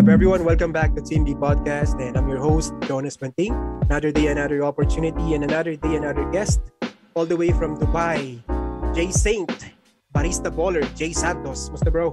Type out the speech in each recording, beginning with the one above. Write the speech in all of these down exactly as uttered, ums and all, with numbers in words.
everyone? Welcome back to Team D Podcast, and I'm your host, Jonas Banting. Another day, another opportunity, and another day, another guest. All the way from Dubai, Jay Saint, barista baller, Jay Santos. Musta bro?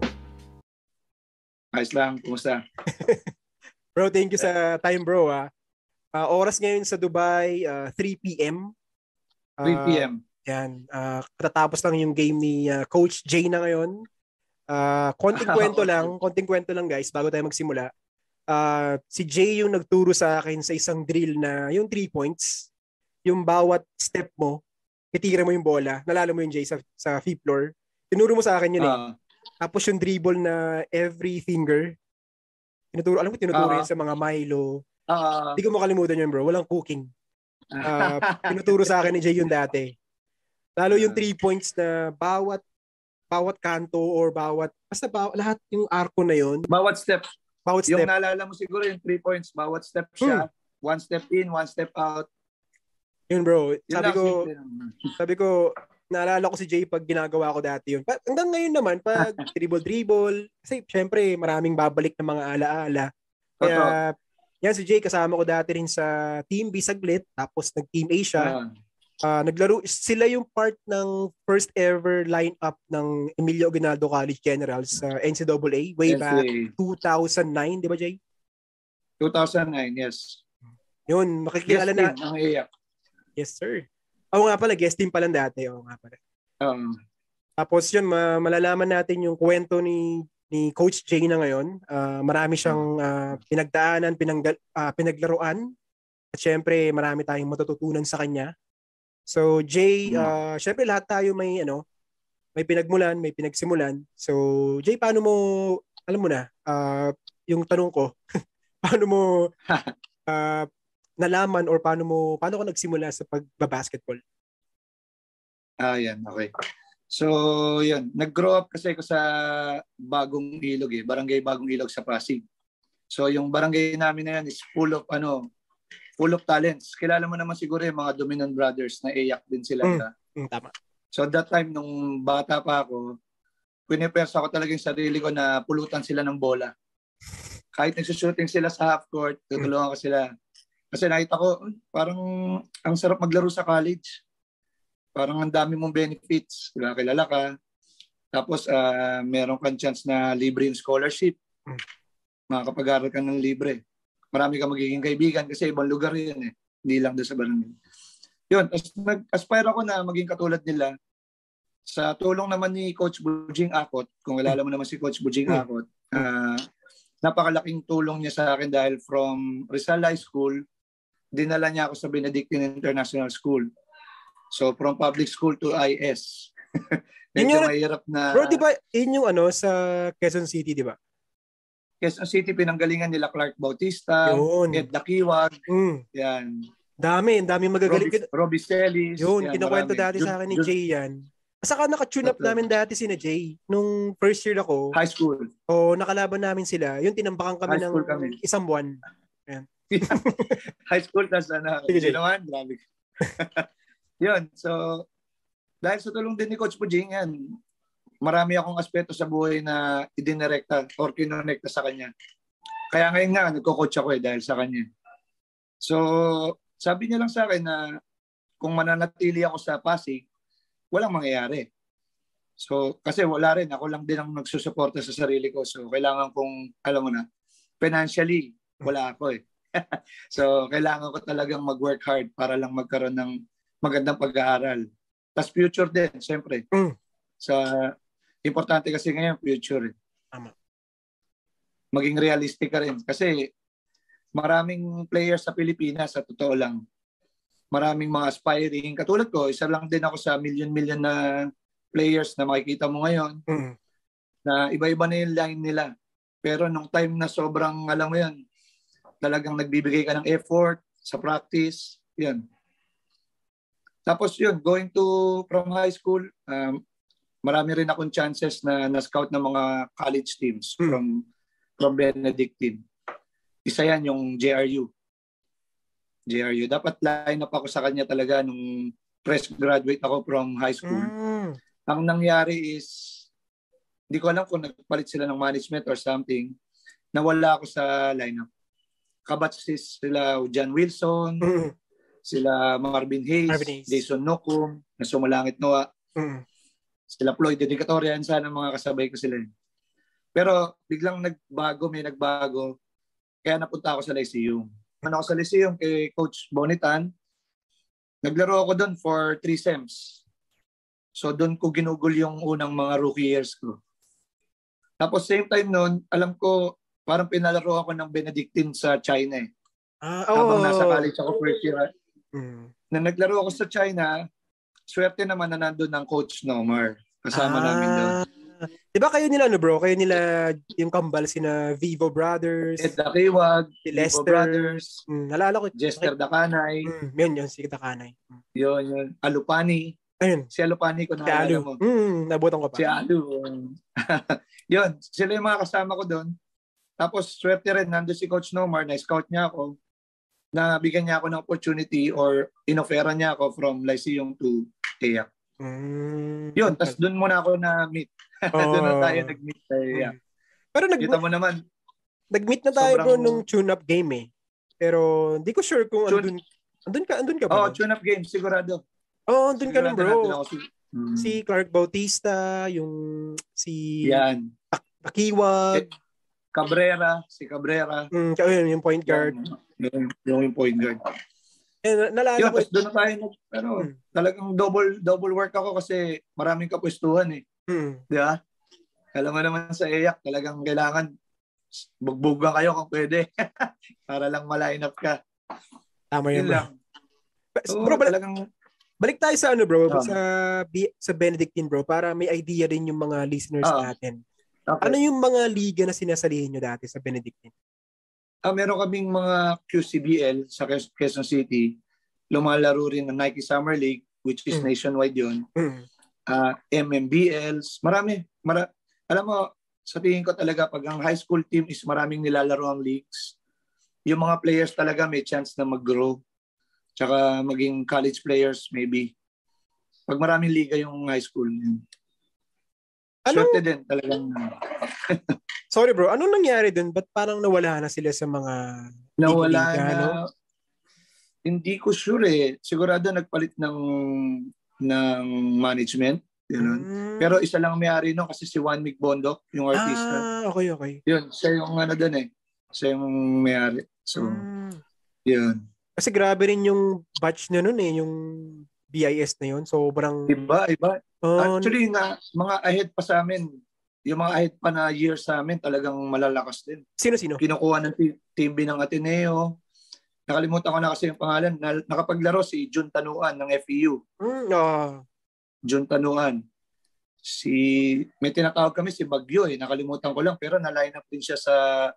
Ayos lang, kumusta? Bro, thank you sa time bro. Ah. Uh, oras ngayon sa Dubai, uh, three p.m. Uh, three p.m. Yan, uh, katatapos lang yung game ni uh, Coach Jay na ngayon. Uh, konting kwento lang, konting kwento lang guys bago tayo magsimula. Uh, si Jay yung nagturo sa akin sa isang drill na yung three points, yung bawat step mo, itira mo yung bola, nalala mo yung Jay sa, sa fifth floor. Tinuro mo sa akin yun eh. Uh, Tapos yung dribble na every finger, tinuturo, alam ko tinuturo uh, yun sa mga Milo. Hindi uh, ko makalimutan yun bro, walang cooking. Uh, tinuturo sa akin ni Jay yun dati. Lalo yung three points na bawat bawat kanto or bawat basta bawat, lahat yung arko na yun. Bawat step. Bawat step. Yung naalala mo siguro yung three points, bawat step siya. Hmm. One step in, one step out. Yun bro. Yun sabi ko, sabi ko, naalala ko si Jay pag ginagawa ko dati yun. Pa, hanggang ngayon naman, pag dribble-dribble, kasi syempre maraming babalik na mga alaala. Kaya, yan si Jay, kasama ko dati rin sa Team B saglit, tapos nag-Team A siya. Uh. Uh, naglaro sila yung part ng first ever lineup ng Emilio Aguinaldo College Generals sa uh, N C double A way yes, back two thousand nine, di ba Jay? two thousand nine, yes. Yun, makikilala yes, na. Team, E A C. Yes, sir. Oo nga pala, guest team pa lang dati. Oo nga pala. Um, Tapos yun, ma- malalaman natin yung kwento ni ni Coach Jay na ngayon. Uh, marami siyang uh, pinagdaanan, pinanggal, uh, pinaglaruan. At syempre, marami tayong matututunan sa kanya. So Jay, uh, syempre lahat tayo may ano, may pinagmulan, may pinagsimulan. So Jay, paano mo, alam mo na, uh, yung tanong ko, paano mo uh, nalaman or paano mo, paano ka nagsimula sa pagbabasketball? Ah, yan, okay. So, yun, nag-grow up kasi ako sa Bagong Ilog eh, Barangay Bagong Ilog sa Pasig. So yung barangay namin na yan is full of ano, full of talents. Kilala mo naman siguro yung mga Dominant Brothers na E A C din sila. Mm, mm, tama. So at that time, nung bata pa ako, pinipersa ko talaga yung sarili ko na pulutan sila ng bola. Kahit nagsushooting sila sa half court, tutulungan ko sila. Kasi nakita ko, parang ang sarap maglaro sa college. Parang ang dami mong benefits. Diba? Kilala ka. Tapos uh, meron kang chance na libre yung scholarship. Makakapag-aral ka ng libre. Marami kang magiging kaibigan kasi ibang lugar yun eh. Hindi lang doon sa barangay. Yun, as nag-aspire ako na maging katulad nila. Sa tulong naman ni Coach Bujing Akot, kung kilala mo naman si Coach Bujing Akot, uh, napakalaking tulong niya sa akin dahil from Rizal High School, dinala niya ako sa Benedictine International School. So from public school to I S. Medyo mahirap na... Bro, di ba yun yung ano sa Quezon City, di ba? Quezon City, pinanggalingan nila Clark Bautista, Ed Dakiwag, mm. yan. Dami, dami magagaling. Robbie, Robbie Celis. Yun, yan, kinukwento dati sa akin ni Jay yan. Saka naka-tune up namin dati si na Jay. Nung first year ako. High school. O nakalaban namin sila. Yun, tinambakan kami ng kami. isang buwan. Yan. High school, tas ano, hindi naman, grabe. Yun, so, dahil sa tulong din ni Coach Pujing, yan, marami akong aspeto sa buhay na idinirekta or kinonekta sa kanya. Kaya ngayon nga, nagko-coach ako eh dahil sa kanya. So, sabi niya lang sa akin na kung mananatili ako sa Pasig, walang mangyayari. So, kasi wala rin. Ako lang din ang nagsusuporta sa sarili ko. So, kailangan kong, alam mo na, financially, wala ako eh. So, kailangan ko talagang mag-work hard para lang magkaroon ng magandang pag-aaral. Tapos future din, siyempre. Mm. Sa importante kasi ngayon, future. Tama. Maging realistic ka rin. Kasi maraming players sa Pilipinas, sa totoo lang. Maraming mga aspiring. Katulad ko, isa lang din ako sa million-million na players na makikita mo ngayon. Mm. Na iba-iba na yung line nila. Pero nung time na sobrang, alam mo yan, talagang nagbibigay ka ng effort sa practice. Yan. Tapos yun, going to from high school, um, marami rin akong chances na na-scout ng mga college teams hmm. from from Benedictine. Isa yan yung J R U. J R U. Dapat line up ako sa kanya talaga nung fresh graduate ako from high school. Hmm. Ang nangyari is, hindi ko alam kung nagpalit sila ng management or something. nawala ako sa lineup. Kabatch sila John Wilson, mm. sila Marvin Hayes, Marvin Hayes, Jason Nokum, na Sumalangit Noah, mm. sila Floyd Dedicatoria, sana mga kasabay ko sila. Pero biglang nagbago, may nagbago, kaya napunta ako sa Lyceum. Ano ako sa Lyceum kay Coach Bonitan, naglaro ako doon for three sems. So doon ko ginugol yung unang mga rookie years ko. Tapos same time noon, alam ko parang pinalaro ako ng Benedictine sa China eh. Ah, oh. Habang nasa college ako first year. Mm. Na naglaro ako sa China, swerte naman na nandun ng Coach Nomar. Kasama ah. namin doon. Diba kayo nila ano bro? Kayo nila yung kambal sina Vivo Brothers, Ed Dakiwag, si Lester Vivo Brothers, mm, nalala ko Jester Dakanay. Mm, yun yun si Dakanay. Mm. Yun yun. Alupani. Ayun. Si Alupani ko naalala si mo. Mm, nabutan ko pa. Si Alu. Yun, sila yung mga kasama ko doon. Tapos swerte rin nando si Coach Nomar, na scout niya ako. Na bigyan niya ako ng opportunity or inofera niya ako from Lyceum to E A C. Mm. Yun, tas doon muna ako na meet. Oh. Doon na tayo nag-meet tayo. Yeah. Pero nag kita mo naman. Nag-meet na tayo sobrang... bro nung tune-up game eh. Pero hindi ko sure kung andun, andun ka, andun ka ba? Oh, tune-up game, sigurado. Oh, andun sigurado ka nun bro. Si, hmm. si Clark Bautista, yung si Yan. Akiwag. Cabrera, si Cabrera. Mm, yun, yung point guard. Yung, yung, yung point guard. Eh, nalala yun, ko. Doon na tayo. Pero hmm. talagang double double work ako kasi maraming kapwestuhan eh. Hmm. Di ba? Alam mo naman sa E A C, talagang kailangan bugbugan kayo kung pwede. Para lang ma-line up ka. Tama yun, yun lang. So, bro, balik, talagang... balik tayo sa ano bro, oh. sa sa Benedictine bro, para may idea rin yung mga listeners oh. natin. Okay. Ano yung mga liga na sinasalihin nyo dati sa Benedictine? Ah, meron kaming mga Q C B L sa Quezon City. Lumalaro rin ng Nike Summer League, which is mm. nationwide yun. Mm. Uh, M M B Ls, marami. Mara, alam mo, sa tingin ko talaga, pag ang high school team is maraming nilalaro ang leagues, yung mga players talaga may chance na mag-grow. Tsaka maging college players maybe. Pag maraming liga yung high school. Yun. Swerte din talagang. Sorry bro, anong nangyari dun? Ba't parang nawala na sila sa mga nawala liga, na? No? Hindi ko sure eh. Sigurado nagpalit ng ng management. Yun. Mm. Pero isa lang may-ari no kasi si Juan Mick Bondok, yung artista. Ah, okay, okay. Yun, siya yung ano dun eh. Siya yung may-ari. So, mm. yun. Kasi grabe rin yung batch na nun eh, yung B I S na yun. Sobrang... Iba, iba. Oh, actually, na, mga ahead pa sa amin, yung mga ahead pa na years sa amin, talagang malalakas din. Sino-sino? Kinukuha ng team B ng Ateneo. Nakalimutan ko na kasi yung pangalan. Na, nakapaglaro si Jun Tanuan ng F E U. Mm, oh. Jun Tanuan. Si, may tinatawag kami si Bagyo eh. Nakalimutan ko lang. Pero na-line up din siya sa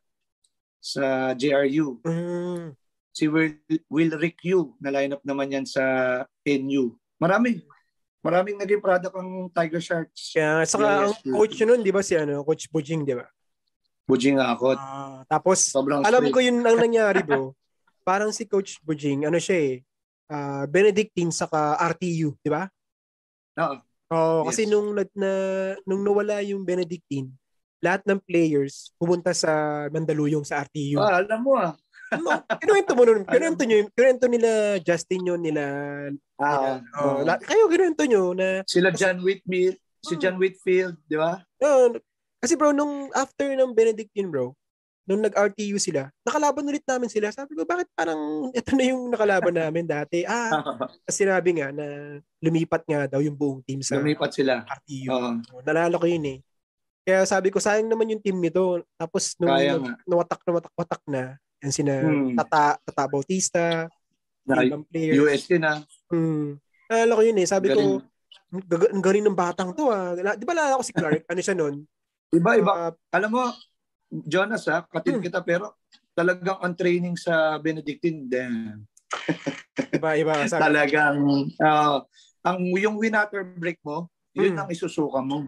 sa J R U. Mm. Si Will, Will Rick Yu, na-line up naman yan sa N U. Marami. Maraming naging product ang Tiger Sharks. Kaya, saka ang coach yun nun, di ba si ano, Coach Bujing, di ba? Bujing ako. Uh, tapos, sobrang alam straight. Ko yun ang nangyari bro. Parang si Coach Bujing, ano siya eh, uh, Benedictine saka R T U, di ba? Oo. Oh, yes. Kasi nung, na, nung nawala yung Benedictine, lahat ng players pumunta sa Mandaluyong sa R T U. Ah, alam mo ah. No, kinuwento mo nun. Kinuwento nyo, kinuwento nila Justin yun, nila... Ah, nila, oh, uh, kayo kinuwento nyo na... Sila John Whitfield, si John Whitfield, di ba? Uh, kasi bro, nung after ng Benedictine bro, nung nag-R T U sila, nakalaban ulit namin sila. Sabi ko, bakit parang ito na yung nakalaban namin dati? Ah, kasi sinabi nga na lumipat nga daw yung buong team sa lumipat sila. R T U. Uh-huh. So, nalala ko yun eh. Kaya sabi ko, sayang naman yung team nito. Tapos nung nawatak na watak-watak na, yan sina hmm. Tata, Tata Bautista, ibang players. U S din ah. Hmm. Nalala ko yun eh. Sabi galing. ko, ang galing ng batang to ah. Di ba nalala ko si Clark? Ano siya nun? Iba, iba. Uh, Alam mo, Jonas ah, katid hmm. kita pero talagang ang training sa Benedictine din. Iba, iba. Sabi. Talagang, uh, ang yung win-after break mo, yun hmm. ang isusuka mo.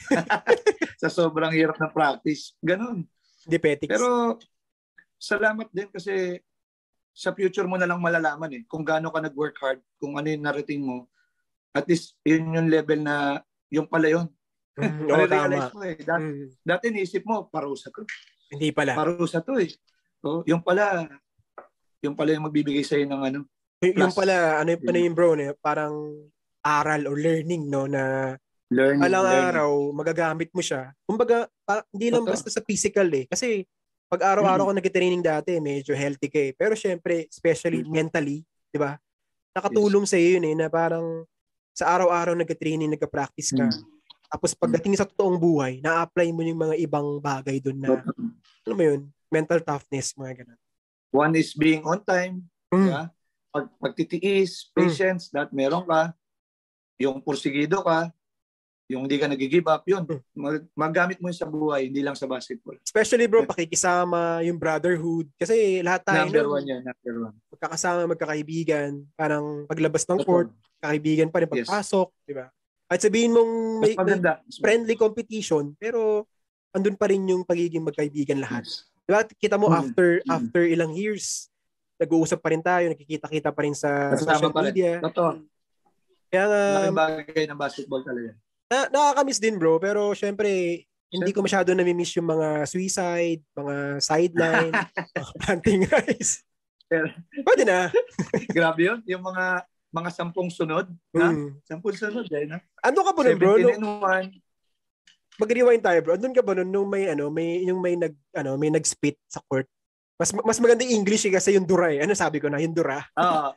Sa sobrang hirap na practice. Ganun. Dipetics. Pero, salamat din kasi sa future mo na lang malalaman eh kung gaano ka nag-work hard, kung ano yung narating mo. At least yun yung level na yung pala yun. Mm, oh, tama. Mo eh. Dati, mm. dati niisip mo, parusa ko. Hindi pala. Parusa to eh. So, yung pala, yung pala yung magbibigay sa'yo ng ano. Y- yung pala, ano yung, ano yung bro, ne? Parang aral or learning, no? Na Learning, alang learning. araw, magagamit mo siya. Kumbaga, pa, hindi lang Totoo. basta sa physical eh. Kasi pag araw-araw Mm-hmm. ko nag-training dati, medyo healthy ka eh. Pero syempre, especially Mm-hmm. mentally, di ba? Nakatulong Yes. sa iyo yun eh, na parang sa araw-araw nag-training, nag-practice ka. Mm-hmm. Tapos pagdating sa totoong buhay, na-apply mo yung mga ibang bagay doon na, Totoo. ano mo yun, mental toughness, mga ganun. One is being on time. Mm. Yeah? Pag, pagtitiis, Mm. patience, that meron ka. Yung pursigido ka, yung hindi ka nag-give up, yun. Mm. Mag- magamit mo yun sa buhay, hindi lang sa basketball. Especially bro, pakikisama, yung brotherhood. Kasi lahat tayo Number nun, one yan, number one. magkakasama, magkakaibigan. Parang paglabas ng Totoo. court, kaibigan pa rin pagpasok, yes. Di ba? At sabihin mong may, may friendly competition, pero andun pa rin yung pagiging magkaibigan lahat. Yes. Diba? Kita mo, mm. after mm. after ilang years, nag-uusap pa rin tayo, nakikita-kita pa rin sa Kasama social media. Totoo. Kaya nga, laking bagay ng basketball talaga. Na, nakakamiss din bro, pero syempre, hindi ko masyado nami-miss yung mga suicide, mga sideline, mga planting rice. Pwede na. Grabe yun. Yung mga mga sampung sunod. Na? Mm. Sampung sunod. Eh, na? Ano ka ba nun bro? seventeen and one. Mag-rewind tayo bro. Andun ka ba nun nung may ano, may yung may nag ano, may nag-spit sa court? Mas mas maganda yung English eh, kasi yung dura eh. Ano sabi ko na, yung dura. Oo.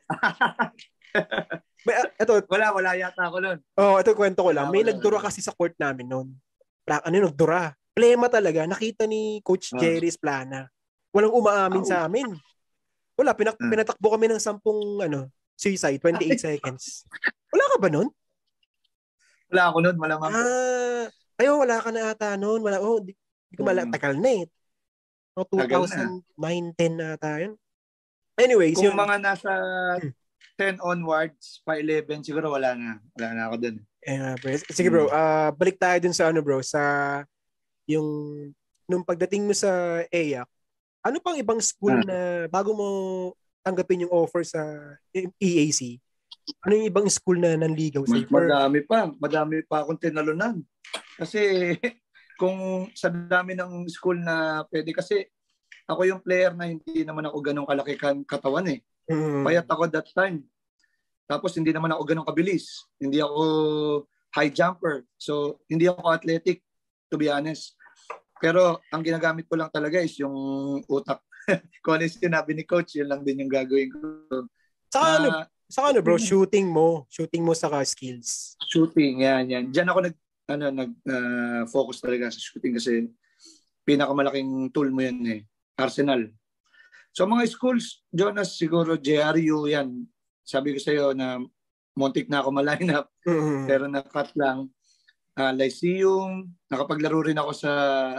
may uh, ito, wala wala yata ako nun. Oh, ito kwento ko lang. Wala, may wala, nagdura wala. kasi sa court namin noon. Ano yung nagdura? Plema talaga. Nakita ni Coach uh. Jerry's Plana. Walang umaamin oh. sa amin. Wala, pinak- uh. pinatakbo kami ng sampung ano, suicide, twenty-eight seconds. Wala ka ba nun? Wala ako nun, malamang. Ah, ayo, wala ka na ata nun. Wala, oh, di, di ko mala, tagal na eh. No, two thousand nine ten na ata yun. Anyways, kung yun, mga nasa ten onwards, pa eleven, siguro wala na. Wala na ako dun. Eh, bro. Sige bro, uh, balik tayo dun sa ano bro, sa yung, nung pagdating mo sa E A C, ano pang ibang school ah. na bago mo tanggapin yung offer sa E A C, ano yung ibang school na nanligaw sa'yo? Madami pa. Madami pa akong tinalunan. Kasi kung sa dami ng school na pwede, kasi ako yung player na hindi naman ako ganong kalaki katawan eh. Mm. Payat ako that time. Tapos hindi naman ako ganong kabilis. Hindi ako high jumper. So hindi ako athletic, to be honest. Pero ang ginagamit ko lang talaga is yung utak. Kung ano yung sinabi ni coach, yun lang din yung gagawin ko. Saka uh, ano, saka ano bro, shooting mo, shooting mo saka skills. Shooting, yan, yan. Diyan ako nag, ano, nag uh, focus talaga sa shooting kasi pinakamalaking tool mo yan eh. Arsenal. So mga schools, Jonas, siguro J R U yan. Sabi ko sa'yo na muntik na ako ma-line up, mm-hmm. pero na-cut lang. Uh, Lyceum, nakapaglaro rin ako sa,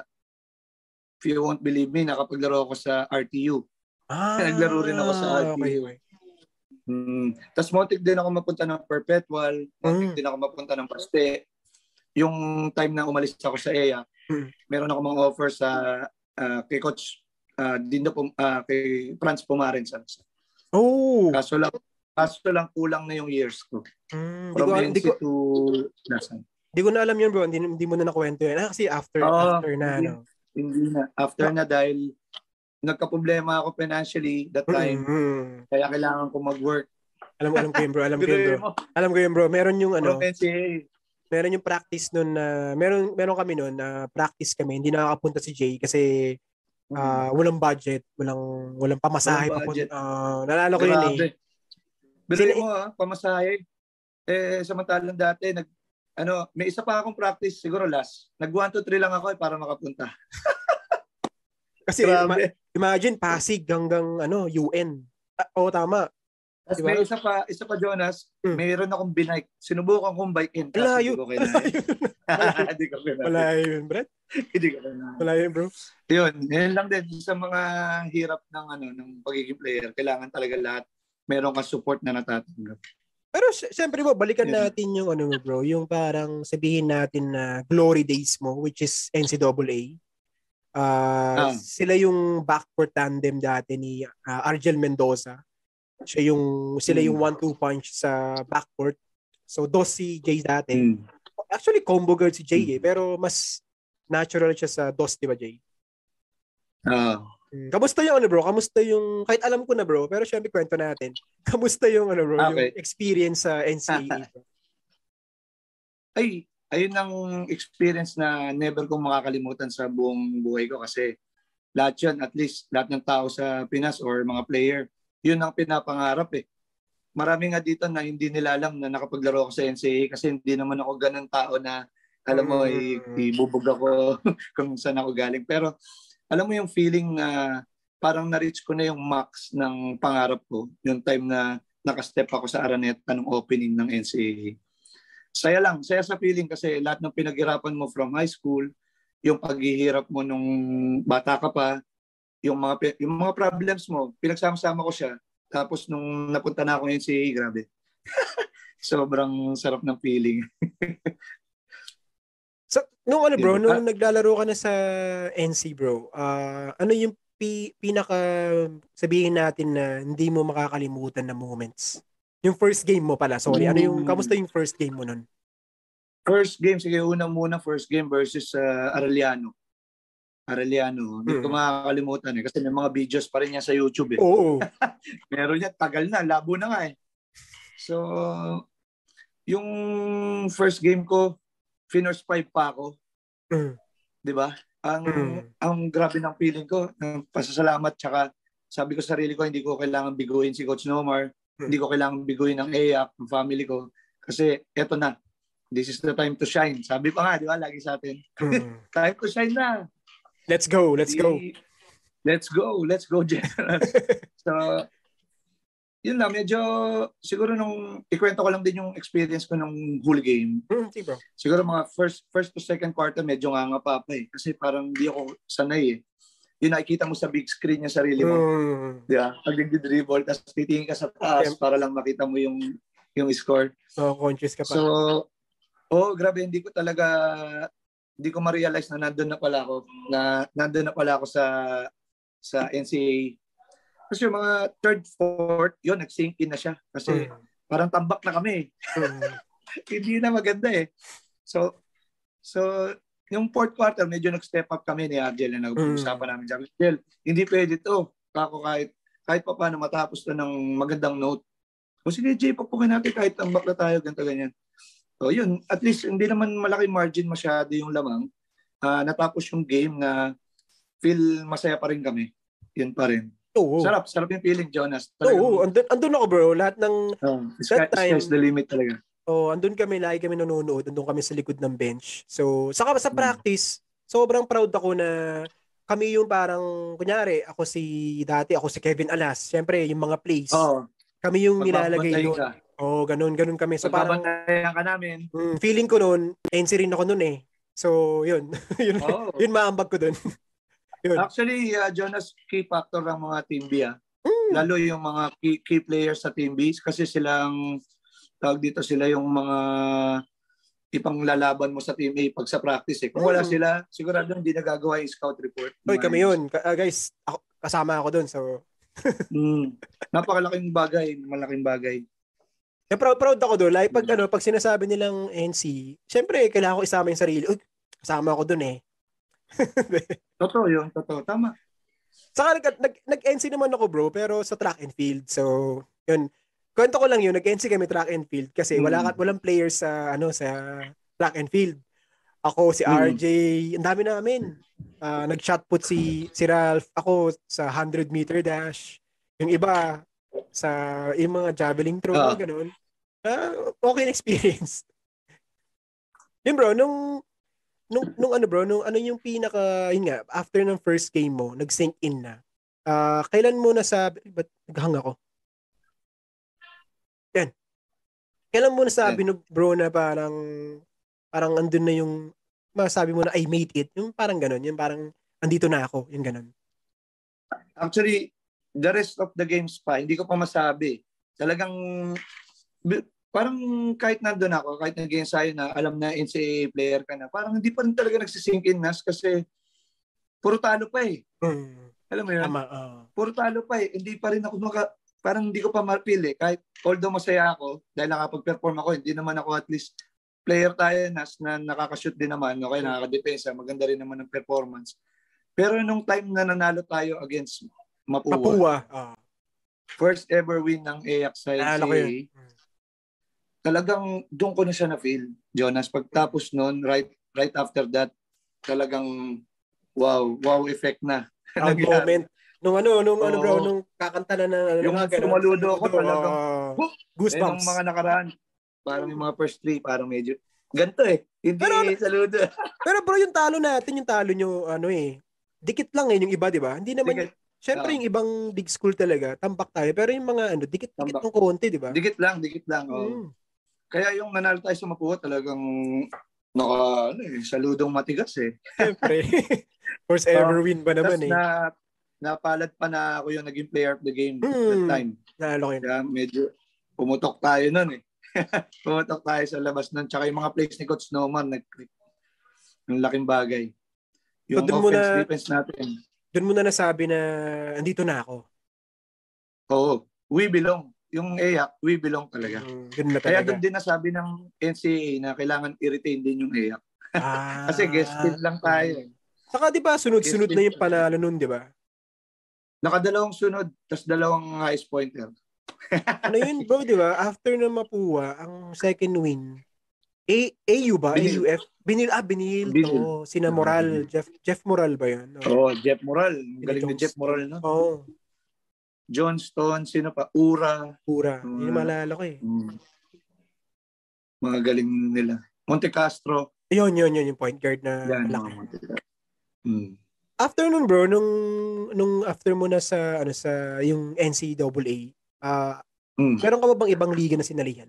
if you won't believe me, nakapaglaro ako sa R T U. Ah, naglaro rin ako sa R T U. Okay, okay. Hmm. Tapos muntik din ako mapunta ng Perpetual, muntik mm. din ako mapunta ng Paste. Yung time na umalis ako sa E A C, mm. meron ako mga offer sa uh, kay Coach uh, Dindo, uh, kay Franz Pumarin. Oh! Kaso lang, kaso lang kulang na yung years ko. Mm, From ko, N C ko, to Dasan. Hindi ko na alam yun bro, hindi, hindi mo na nakwento yun. Ah, kasi after, oh, after na, hindi, no? Hindi na. After oh. na dahil nagka-problema ako financially that time. Mm-hmm. Kaya kailangan ko mag-work. Alam mo, alam ko yun bro, alam ko yun bro. Alam ko yun bro, meron yung ano, meron yung practice nun na, meron, meron kami nun na practice kami, hindi nakakapunta si Jay kasi uh, walang budget, walang walang pamasahe walang budget. Papunta. Uh, nalala ko yun eh. Pero mo ah, pamasahe. Eh, samantalang dati, nag, ano, may isa pa akong practice, siguro last. Nag one, two, three lang ako eh, para makapunta. Kasi ima- imagine, Pasig hanggang ano, U N. Ah, oo, tama. Tapos diba? May isa pa, isa pa Jonas, hmm. mayroon akong binike. Sinubukan kong bike in. Malayo. Hindi ko kinaya. Malayo yun, Brett. Hindi ko kinaya. Malayo yun, bro. Yun, yun lang din. Sa mga hirap ng ano ng pagiging player, kailangan talaga lahat meron kang support na natatanggap. Pero syempre bro, balikan yeah. natin yung ano bro, yung parang sabihin natin na glory days mo, which is N C double A. Uh, ah. Sila yung backcourt tandem dati ni uh, Argel Mendoza. Siya yung, sila yung one two punch sa backcourt. So, dos si Jay dati. Mm. Actually, combo guard si Jay mm. eh. Pero mas natural siya sa dos, di ba Jay? Uh, Kamusta yung ano bro? Kamusta yung, kahit alam ko na bro, pero syempre kwento natin. Kamusta yung ano bro, okay. yung experience sa N C A A bro? Ay, ayun ang experience na never kong makakalimutan sa buong buhay ko kasi lahat yun, at least lahat ng tao sa Pinas or mga player, yun ang pinapangarap eh. Marami nga dito na hindi nila alam na nakapaglaro ako sa N C A A kasi hindi naman ako ganun tao na alam mo, mm. ibubog ako kung saan ako galing. Pero alam mo yung feeling na parang na-reach ko na yung max ng pangarap ko yung time na nakastep ako sa Araneta ng opening ng N C A A. Saya lang, saya sa feeling kasi lahat ng pinaghirapan mo from high school, yung paghihirap mo nung bata ka pa, yung mga yung mga problems mo, pinagsama-sama ko siya. Tapos nung napunta na ako ng N C A A, grabe. Sobrang sarap ng feeling. So, nung ano bro, nung naglalaro ka na sa N C bro, uh, ano yung pi- pinaka sabihin natin na hindi mo makakalimutan na moments? Yung first game mo pala, sorry. Ano yung, kamusta yung first game mo nun? First game, sige, unang muna first game versus uh, Arellano. Arellano. Hindi hmm. ko makakalimutan eh. Kasi may mga videos pa rin niya sa YouTube eh. Oo. Meron niya, tagal na, labo na nga eh. So, yung first game ko, Finors five pa ako. Mm. 'Di ba? Ang mm. ang grabe ng feeling ko, ng pasasalamat tsaka sabi ko sa sarili ko hindi ko kailangan biguin si Coach Nomar, mm. hindi ko kailangan biguin ng E A C, ng family ko kasi eto na. This is the time to shine. Sabi pa nga, 'di ba, lagi sa atin. Mm. Time to shine na. Let's go, let's Di, go. Let's go, let's go, Generals. So, yun lang, medyo, siguro nung, ikwento ko lang din yung experience ko nung whole game. Mm, see, bro. Siguro mga first first to second quarter, medyo nga nga pa pa eh. Kasi parang di ako sanay eh. Yun, nakikita mo sa big screen yung sarili mo. Mm. Di ba? Pag nag-dribble, tapos titingin ka sa taas okay. para lang makita mo yung yung score. So, conscious ka pa. So, oh, grabe, hindi ko talaga, hindi ko ma-realize na nandun na pala ako, na nandun na pala ako sa sa N C A A. Kasi yung mga third, fourth, yun, nag-sink in na siya. Kasi mm. parang tambak na kami. Mm. Hindi na maganda eh. So, so yung fourth quarter, medyo nag-step up kami ni Argel na nag-uusapan mm. namin. Sabi, Argel, hindi pwede to. Kako kahit, kahit pa paano matapos to ng magandang note. O sige, Jay, papukin natin kahit tambak na tayo, ganito, ganyan. So yun, at least hindi naman malaki margin masyado yung lamang. Uh, natapos yung game na feel masaya pa rin kami. Yun pa rin. Oo. Sarap, sarap yung feeling, Jonas. Oo, andun, andun ako bro. Lahat ng oh, that sky, time. Sky's the limit talaga. Oh, andun kami, lagi kami nanonood. Andun kami sa likod ng bench. So, saka sa practice, hmm. sobrang proud ako na kami yung parang, kunyari, ako si, dati ako si Kevin Alas. Siyempre, yung mga plays. Oh. Kami yung nilalagay doon. Oo, oh, ganun, ganun kami. So, parang, ka namin. Mm, feeling ko noon, N C rin ako noon eh. So, yun. yun, oh. yun maambag ko doon. Yun. Actually, uh, Jonas, key factor ng mga Team B. Ah. Mm. Lalo yung mga key, key players sa Team B kasi silang, tawag dito sila yung mga ipanglalaban mo sa Team A pag sa practice. Eh. Kung mm. wala sila, sigurado hindi nagagawa yung scout report. Oy, kami yun. Uh, guys, ako, kasama ako doon. So. mm. Napakalaking bagay. Malaking bagay. Yeah, proud, proud ako doon. Like, pag, mm. ano, pag sinasabi nilang N C, syempre, kailangan ko isama yung sarili. Uy, kasama ako doon eh. Totoo yun, totoo. Tama. Saka nag, nag, nag-N C naman ako bro, pero sa track and field. So, yun. Kwento ko lang yun, nag-N C kami track and field kasi mm. wala walang players sa ano sa track and field. Ako si R J, mm. ang dami namin. Uh, nag-shot put si si Ralph, ako sa one hundred meter dash. Yung iba sa yung mga javelin throw, uh. ganoon. Uh, okay na experience. Yun bro, nung Nung, nung ano bro, nung ano yung pinaka, yun nga, after ng first game mo, nag-sink in na, uh, kailan mo nasabi, ba't naghang ako? Yan. Kailan mo nasabi no, bro na parang, parang andun na yung, masabi mo na I made it, yung parang ganun, yung parang, andito na ako, yung ganun. Actually, the rest of the games pa, hindi ko pa masabi. Talagang, parang kahit nandun ako, kahit nag-ensayo na, alam na N C A A player ka na, parang hindi pa rin talaga nagsisink in nas kasi puro talo pa eh. Mm. Alam mo yun? Ama, uh... Puro talo pa eh. Hindi pa rin ako maka, parang hindi ko pa ma-feel eh. Kahit although masaya ako, dahil nakapag-perform ako, hindi naman ako at least player tayo nas na nakakashoot din naman, okay, nakakadepensa, maganda rin naman ang performance. Pero nung time na nanalo tayo against Mapua, Mapua. Oh. First ever win ng E A C sa N C A A, talagang doon ko na siya na-feel, Jonas. Pagtapos noon, right right after that, talagang wow, wow effect na. Proud moment. Nung ano, nung Oo. ano bro, nung kakanta na ng yung mga ganun, sumaludo ako talagang uh, goosebumps. Eh, nung mga nakaraan, parang yung mga first three, parang medyo ganito eh. Hindi pero, saludo. Pero bro, yung talo natin, yung talo nyo, ano eh, dikit lang eh, yung iba, di ba? Hindi naman, dikit. Syempre uh, yung ibang big school talaga, tambak tayo. Pero yung mga ano, dikit-dikit ng konti, di ba? Dikit lang, dikit lang. Oh. Mm. Kaya yung nanalo tayo sa Mapua, talagang naka, ano eh, saludong matigas eh. Syempre. First ever uh, win ba naman eh. Na, napalad pa na ako yung naging player of the game hmm, that time. Nalo kayo. Kaya medyo pumutok tayo nun eh. Pumutok tayo sa labas nun. Tsaka yung mga plays ni Coach Snowman, nag-click. Yung laking bagay. Yung so, offense, na, defense natin. Doon mo na nasabi na andito na ako. Oo. We belong. Yung E A C, we belong talaga. Hmm, na talaga. Kaya doon din nasabi ng N C A A na kailangan i-retain din yung E A C. Ah, kasi guest team lang tayo. Saka di ba sunod-sunod na yung panalo nun, di ba? Nakadalawang sunod, tapos dalawang highest pointer. Ano yun bro, di ba? After na Mapua, ang second win, A AU ba? Binil. A U F? Binil, ah, binil, binil. To. Sina Moral. Uh, Jeff Jeff Moral ba yun? Oo, oh, Jeff Moral. Galing ni Jeff Moral, no? Oo. Oh. Johnston, sino pa? Ura. Ura. Uh, yun maalala ko eh. Um, mga galing nila. Monte Castro. Yun, yun, yun. Yung point guard na yan, malaki. Hmm. After nun bro, nung, nung after mo na sa, ano, sa yung N C A A, ah, uh, mm. meron ka ba bang ibang liga na sinalihan?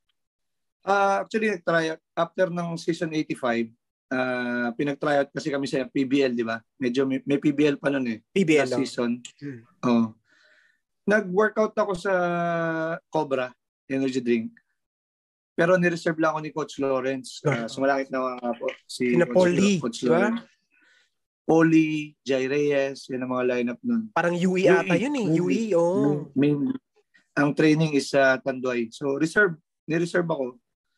Uh, actually, nag-try out. After ng season eighty-five, uh, pinag-try out kasi kami sa P B L, di ba? Medyo may, may P B L pa nun eh. P B L last season. Hmm. Oh. Nag-workout ako sa Cobra Energy Drink. Pero ni-reserve lang ako ni Coach Lawrence. Uh, sumalangit na uh, po si Sina Coach, Paulie, Coach diba? Lawrence. Paulie, Jai Reyes, yan ang mga lineup nun. Parang U E, U E ata yun eh. U E, oh. Main, ang training is sa uh, Tanduay. So, reserve. Ni-reserve ako.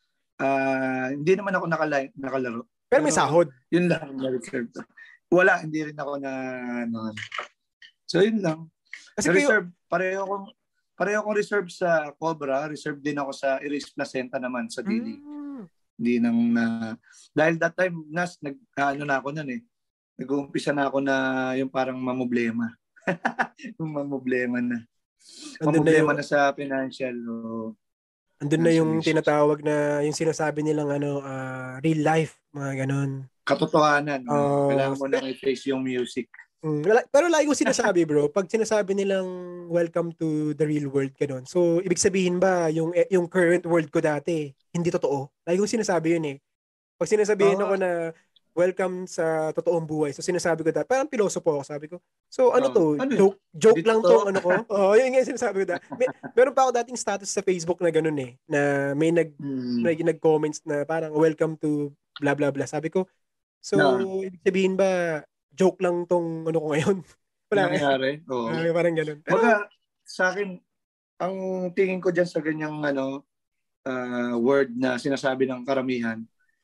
Uh, hindi naman ako nakala- nakalaro. Pero, pero may sahod. Yun lang. Na-reserve. Wala, hindi rin ako na... No. So, yun lang. Kasi reserve. Kayo... Pareho akong pareho akong reserve sa Cobra. Reserve din ako sa Iris Placenta naman sa D D. Mm. Hindi nang na... Dahil that time, nas, nag, ano na ako nun eh. Nag-uumpisa na ako na yung parang mamoblema. yung mamoblema na. Andun mamoblema na, yung, na sa financial. O, andun na yung issues. Tinatawag na yung sinasabi nilang ano, uh, real life, mga ganun. Katotohanan. Uh, no? Kailangan mo but, na i-face yung music. Mm, pero lagi ko sinasabi bro, pag sinasabi nilang welcome to the real world ganun. So ibig sabihin ba yung yung current world ko dati hindi totoo? Lagi ko sinasabi yun eh. Pag sinasabihin oh. ako na welcome sa totoong buhay. So sinasabi ko dati, parang pilosopo ako, sabi ko. So ano oh, to? Ano? Joke, joke lang tong ano ko. Oh, yun nga sinasabi ko dati. May, meron pa ako dating status sa Facebook na ganun eh, na may nag hmm. may nag-comments na parang welcome to blah blah blah. Sabi ko, so no. ibig sabihin ba joke lang tong ano ko ngayon? Wala nangyari. Oo. Uh, parang ganun. Pero baga, sa akin, ang tingin ko dyan sa ganyang ano, uh, word na sinasabi ng karamihan,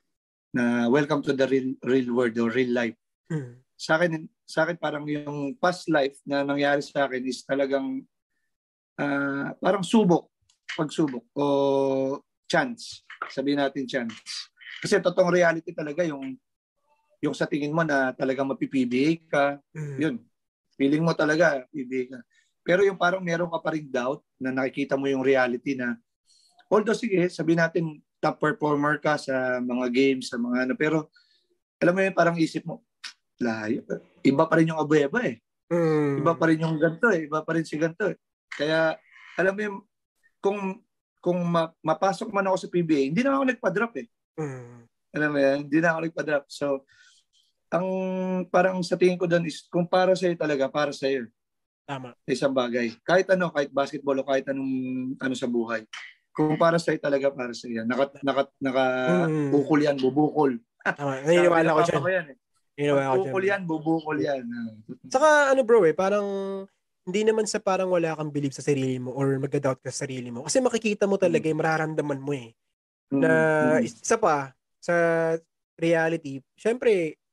na welcome to the real real world or real life. Hmm. Sa akin, sa akin parang yung past life na nangyari sa akin is talagang uh, parang subok, pagsubok o chance. Sabihin natin chance. Kasi totoong reality talaga yung yung sa tingin mo na talagang mapi-P B A ka, mm. yun. Feeling mo talaga, P B A ka. Pero yung parang meron ka pa ring doubt na nakikita mo yung reality na, although sige, sabihin natin top performer ka sa mga games, sa mga ano, pero alam mo yun, parang isip mo, layo. Iba pa rin yung abueva eh. Mm. Iba pa rin yung ganito eh. Iba pa rin si ganito eh. Kaya, alam mo yun, kung, kung ma- mapasok man ako sa P B A, hindi na ako nagpa-drop eh. Mm. Alam mo yan, hindi na ako nagpa-drop. So, ang parang sa tingin ko doon is kung para sa'yo talaga, para sa'yo. Tama. Isang bagay. Kahit ano, kahit basketball o kahit anong ano sa buhay. Kung para sa'yo talaga, para sa'yo. Naka, naka, naka mm. bukol yan, bubukol. Tama. Naniniwala ko dyan. Yan, eh. Naniniwala ko dyan. Bukol yan, bubukol yan. Saka ano bro eh, parang hindi naman sa parang wala kang believe sa sarili mo or mag-doubt ka sa sarili mo. Kasi makikita mo talaga mm. yung mararamdaman mo eh. Na mm. isa pa, sa reality, syempre,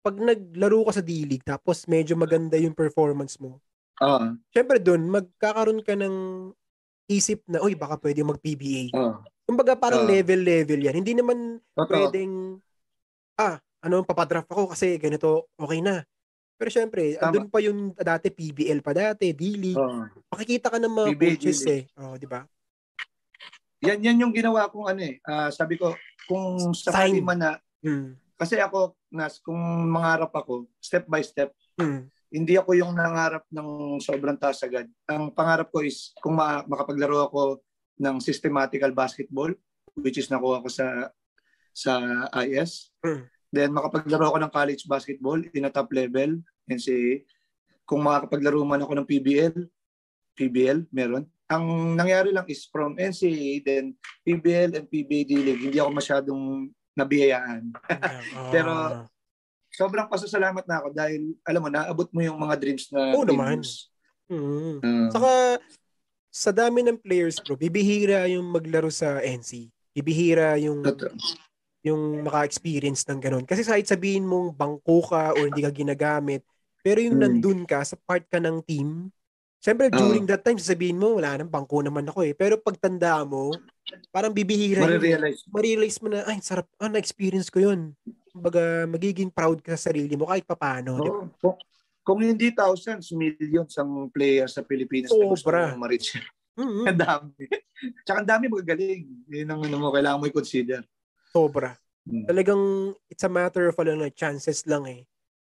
pag naglaro ka sa D-League tapos medyo maganda yung performance mo, Oo. syempre doon, magkakaroon ka ng isip na, uy, baka pwede mag-P B A. Oo. Kumbaga parang Oo. level-level yan. Hindi naman Totoo. pwedeng, ah, ano, papadraft ako kasi ganito, okay na. Pero syempre, Tama. andun pa yung dati P B L pa dati, D-League. Oo. Makikita ka ng mga P B A, coaches D-League. eh. Oh, di ba? Yan yan yung ginawa kong ano eh. Ah, sabi ko, kung sakali Sign. man na, Hmm. kasi ako, nas, kung mangarap ako, step by step, Hmm. hindi ako yung nangarap ng sobrang taas agad. Ang pangarap ko is kung ma- makapaglaro ako ng systematical basketball, which is nakuha ko sa sa I S. Hmm. Then makapaglaro ako ng college basketball in a top level, N C A A. Kung makapaglaro man ako ng P B L, P B L, meron. Ang nangyari lang is from N C A A, then P B L and P B A D-League, hindi ako masyadong nabiyayaan. Oh. Pero sobrang pasasalamat na ako dahil, alam mo, naabot mo yung mga dreams na Oo dream naman. moves. Mm. Uh, Saka, sa dami ng players, bro, bibihira yung maglaro sa N C. Bibihira yung Totoo. yung maka-experience ng ganun. Kasi kahit sabihin mong bangko ka or hindi ka ginagamit, pero yung Hmm. nandun ka, sa part ka ng team, syempre during Oo. that time, sasabihin mo, wala nang bangko naman ako eh. Pero pag tanda mo, parang bibihira yun eh. Marirealize. Marirealize mo na, ay, sarap, ah, na-experience ko yun. Kumbaga, magiging proud ka sa sarili mo kahit papano. Di ba? Oo. Kung, kung hindi thousands, millions ang players sa Pilipinas na gusto Sobra. mong ma-reach. Mm-hmm. Ang dami. Tsaka ang dami magagaling. Yun ang ano mo, kailangan mo i-consider. Sobra. Hmm. Talagang, it's a matter of ano, chances lang eh.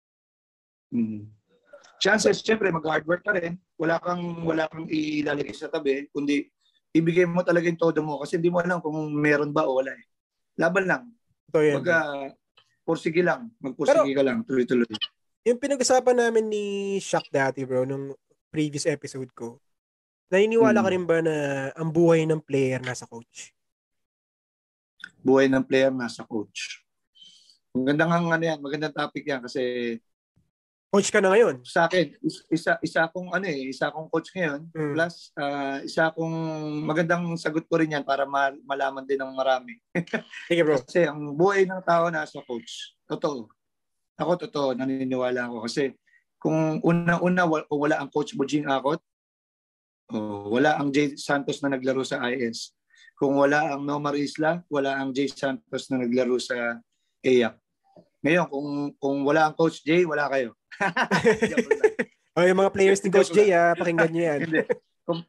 Hmm. Chances, syempre, mag-hard work ka rin. Wala kang, wala kang ilalagay sa tabi, kundi ibigay mo talaga yung todo mo kasi hindi mo alam kung meron ba o wala eh. Laban lang. Ito yan. Mag, uh, pursige lang. Magpursige ka lang. Tuloy-tuloy. Yung pinag-usapan namin ni Shaq dati, bro, nung previous episode ko, naniniwala hmm. ka rin ba na ang buhay ng player nasa coach? Buhay ng player nasa coach. Magandang ang ano yan, magandang topic yan kasi coach ka na ngayon. Sa akin, isa isa akong ano eh, isa akong coach ngayon. Mm. Plus uh, isa akong magandang sagot ko rin yan para ma- malaman din ng marami. Sige, bro. Kasi ang buhay ng tao nasa coach. Totoo. Ako totoo, naniniwala ako kasi kung una-una wala ang coach Bujing Akot, oh, wala ang Jay Santos na naglaro sa I S. Kung wala ang Nomar Isla, wala ang Jay Santos na naglaro sa E A C. Ngayon, kung kung wala ang Coach Jay, wala kayo. Oh, yung mga players ni Coach Jay, ah, pakinggan niyo yan. Hindi. Kung,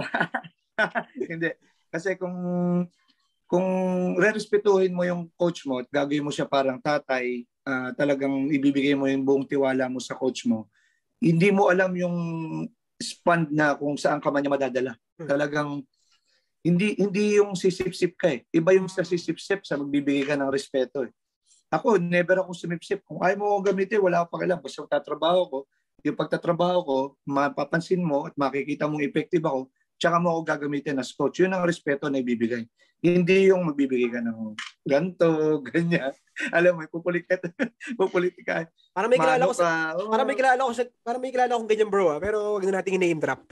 hindi. Kasi kung kung rerespetuhin mo yung coach mo at gagawin mo siya parang tatay, uh, talagang ibibigay mo yung buong tiwala mo sa coach mo, hindi mo alam yung span na kung saan ka man niya madadala. Talagang hindi hindi yung sisip-sip ka eh. Iba yung sa sisip-sip sa magbibigay ka ng respeto eh. Ako, never akong sumipsip. Kung ayaw mo akong gamitin, wala akong pakialam. Basta tatrabaho ko, yung pagtatrabaho ko, mapapansin mo at makikita mong effective ako, tsaka mo ako gagamitin as coach. Yun ang respeto na ibibigay. Hindi yung magbibigay ka ng ganto, ganyan. Alam mo, pupulit ka. pupulit ka. Para may kilala ko sa, oh. Para may kilala ko sa, para may kilala akong ganyan, bro, ah. Pero wag na nating i-name drop.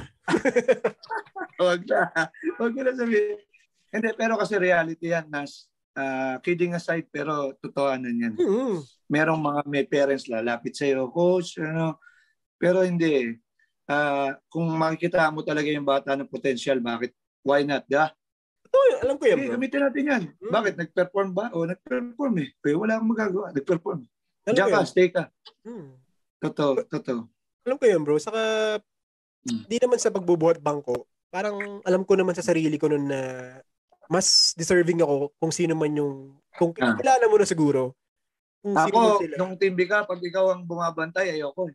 Wag na. Wag na sabihin. Hindi, pero kasi reality yan, Nas. Uh, kidding aside, pero totohanan yan. Mm-hmm. Merong mga may parents lalapit sa'yo, coach, ano, pero hindi. Uh, kung makikita mo talaga yung bata ng potential, bakit? Why not? Diba? Ito, alam ko yan, okay, bro. gamitin natin yan. Mm. Bakit? Nag-perform ba? O, nag-perform eh. Pero wala akong magagawa. Nag-perform. Diyan ka, stay ka. Mm. Totoo, totoo. Alam ko yan, bro. Saka, hindi mm. naman sa pagbubuhat bangko, parang alam ko naman sa sarili ko nun na mas deserving ako kung sino man yung, kung ah. kilala mo na siguro. Kung ako, nung team B ka, pag ikaw ang bumabantay, ayoko eh.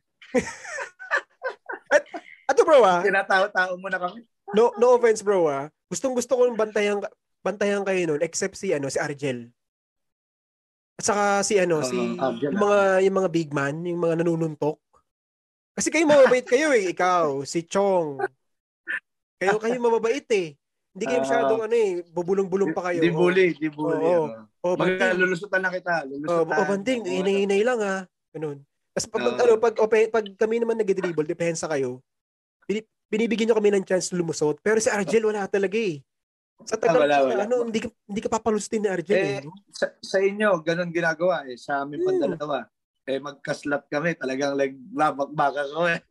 At, ato bro ah. Tinatao-tao mo na kami. No no offense bro ah. Gustong gusto ko bantayan bantayan kayo noon except si ano si Argel. At saka si ano uh, si Argel, yung mga yung mga big man, yung mga nanununtok. Kasi kayo mababait kayo eh, ikaw, si Chong. Kayo kayo mababait eh. Hindi kayo masyadong uh, ano eh, bubulong-bulong pa kayo. Di bully, di bully. Oo. Oh, Maglulusutan na kita. Lulusutan. Oh, oh banding, inay-inay lang ah. Ganun. Tapos pag, uh, ano, pag, pag, pag kami naman nag-dribble, depensa kayo, binibigyan nyo kami ng chance lumusot. Pero si Argel wala talaga eh. Sa tagal ah, wala, ka, wala. ano, hindi ka, hindi ka papalustin ni Argel eh. eh no? sa, sa inyo, ganun ginagawa eh. Sa amin hmm. pandalawa. Eh, magkaslat kami. Talagang like, babakbaka ko eh.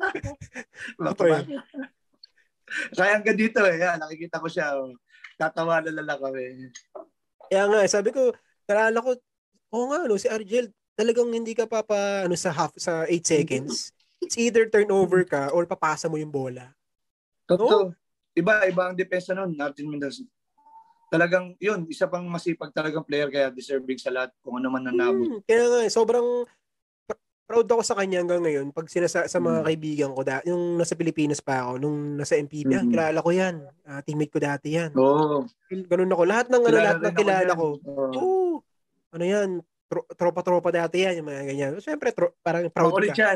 Kaya hanggang dito eh. Yan, nakikita ko siya. Oh. Tatawa na lang kami. Kaya nga, sabi ko, nalala ko, oo nga, no, si Argel, talagang hindi ka pa pa, ano, sa half, sa eight seconds. It's either turnover ka or papasa mo yung bola. Totoo. No? Iba, iba ang depensa nun, Martin Mendoza. Talagang, yun, isa pang masipag talagang player kaya deserving sa lahat kung ano man nanabot. Hmm, kaya nga, sobrang proud ako sa kanya hanggang ngayon. Pag sinasa sa mga hmm. kaibigan ko, da, yung nasa Pilipinas pa ako, nung nasa M P P, mm-hmm. kilala ko yan. Uh, teammate ko dati yan. Oo. Oh. Ganun ako. Lahat ng, ano, lahat ng kilala ko. Oo. Oh. Ano yan, tro- tropa-tropa dati yan, yung mga ganyan. Siyempre, tro- parang proud Makulit ka. Yan.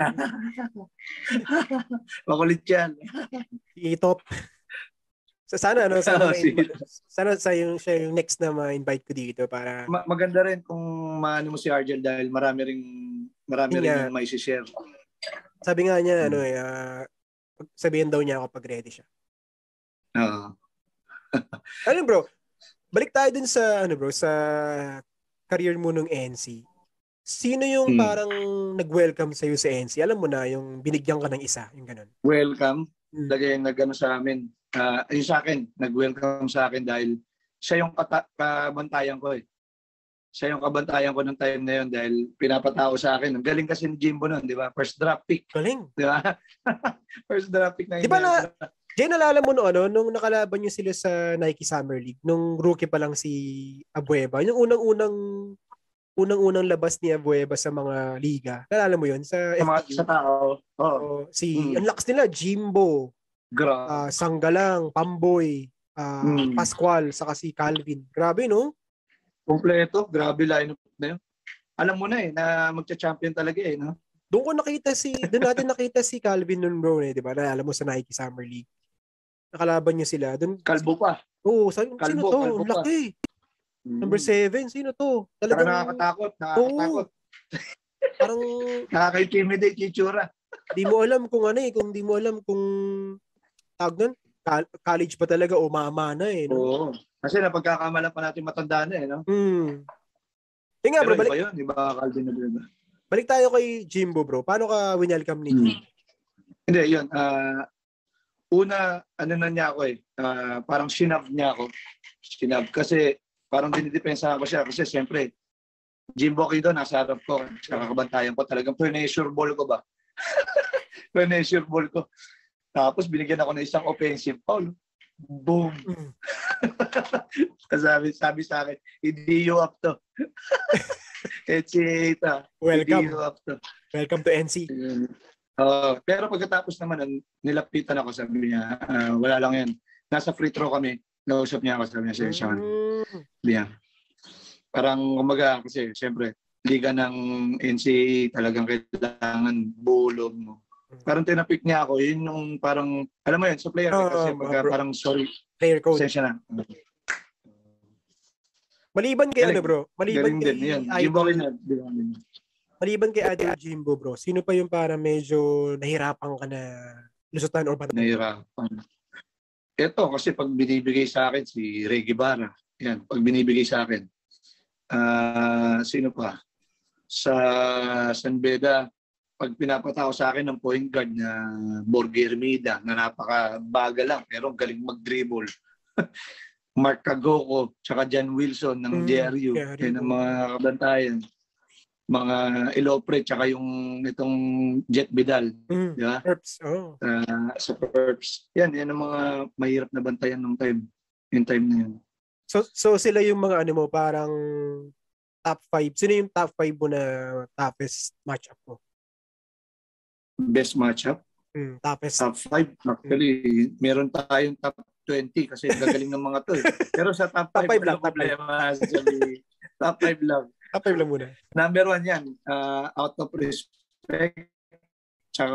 Makulit yan. I-top. So, sana, ano, sana, oh, ma- sana sa yung, siya yung next na ma-invite ko dito para... Ma- maganda rin kung maano mo si Argel dahil marami ring, marami rin yung may share. Sabi nga niya, hmm. ano, uh, sabihin daw niya ako pag ready siya. Oo. Uh. Ano bro, balik tayo dun sa, ano bro, sa career mo nung N C. Sino yung hmm. parang nag-welcome sa'yo sa N C? Alam mo na, yung binigyan ka ng isa, yung ganun. Welcome? Hmm. Lagay yung nag-ano sa amin. Uh, ayun sa akin, nag-welcome sa akin dahil siya yung kata- kabantayan ko eh. Siya yung kabantayan ko ng time na yun dahil pinapatao sa akin. Ang galing kasi ni Jimbo nun, di ba? First draft pick. Galing. Di ba? First draft pick na yun. Di ba na, Jay, nalala mo no, ano, nung nakalaban nyo sila sa Nike Summer League, nung rookie pa lang si Abueva, yung unang-unang unang-unang labas ni Abueva sa mga liga. Nalala mo yun? Sa, sa F T U? Mga, sa tao. Oh. So, si, mm. ang lakas nila, Jimbo, uh, Sanggalang, Pamboy, uh, mm. Pascual, saka si Calvin. Grabe, no? Kompleto. Grabe lineup na yun. Alam mo na eh, na magcha-champion talaga eh, no? Doon ko nakita si, doon natin nakita si Calvin nun bro eh, di ba? Naalala mo sa Nike Summer League. Nakalaban niyo sila. Doon, Kalbo pa. Oo, oh, sino kalbo, to? Kalbo Ang laki. Mm. Number seven, sino to? Talagang nakakatakot, nakakatakot. Oo. Parang nakaka-intimidate yung tsura. Di mo alam kung ano eh, kung di mo alam kung tawag nun, college pa talaga o mama na eh. No? Oo. Kasi napagkakamala pa natin matanda na eh, no? Hmm. Eh nga bro, pero balik. Iba yun, iba Calvin na diba? Balik tayo kay Jimbo bro. Paano ka winelcome ni Jimbo? Hmm. Hindi, yun. Uh, una, ano na niya ako eh. Uh, parang sinab niya ako. Sinab. Kasi parang dinidepensa ko siya. Kasi siyempre, Jimbo Kido, nasa harap ko. Kakabantayan ko talagang pre-measure ball ko ba? pre-measure ball ko. Tapos binigyan ako ng isang offensive foul. Boom. Mm. sabi, sabi sa akin, hindi you up to. It's ita. Welcome. You up to. Welcome to N C. Uh, pero pagkatapos naman, nilapitan ako, sabi niya, uh, wala lang yan. Nasa free throw kami. Nausap niya ako, sabi niya, siya siya. Mm. Yeah. Parang, umaga, kasi siyempre, liga ng N C A talagang kailangan bulog mo. Parang tinapik niya ako, yun yung parang, alam mo yun, sa player, uh, kasi pagka uh, parang, sorry, player code. Sensya na. Maliban kay ano bro? Maliban kay din, Idol. Na, maliban kay Idol Jimbo bro, sino pa yung para medyo nahirapan ka na lusutan or batan? Nahirapan. Ito, kasi pag binibigay sa akin, si Ray Guevara, yan, pag binibigay sa akin, uh, sino pa? Sa San Beda, pag pinapatao sa akin ng point guard na Borge Hermida, na napakabaga lang, pero galing mag-dribble. Mark Cagoco, tsaka John Wilson ng mm, J R U. Yeah, yan ang mga kabantayan. Mga Ilopre, tsaka yung itong Jet Vidal. Mm, di ba? Perps, oh. Uh, sa Perps. Yan, yan ang mga mahirap na bantayan ng time. Yung time na yun. So, so sila yung mga ano mo, parang top five. Sino yung top five mo na toughest matchup mo? Best matchup? Mm, toughest. Top five. Actually, mm. meron tayong top twenty kasi gagaling ng mga to eh. Pero sa top five, top five lang, problema. Actually, top five lang. Top five lang muna. Number one yan. Uh, out of respect. Tsaka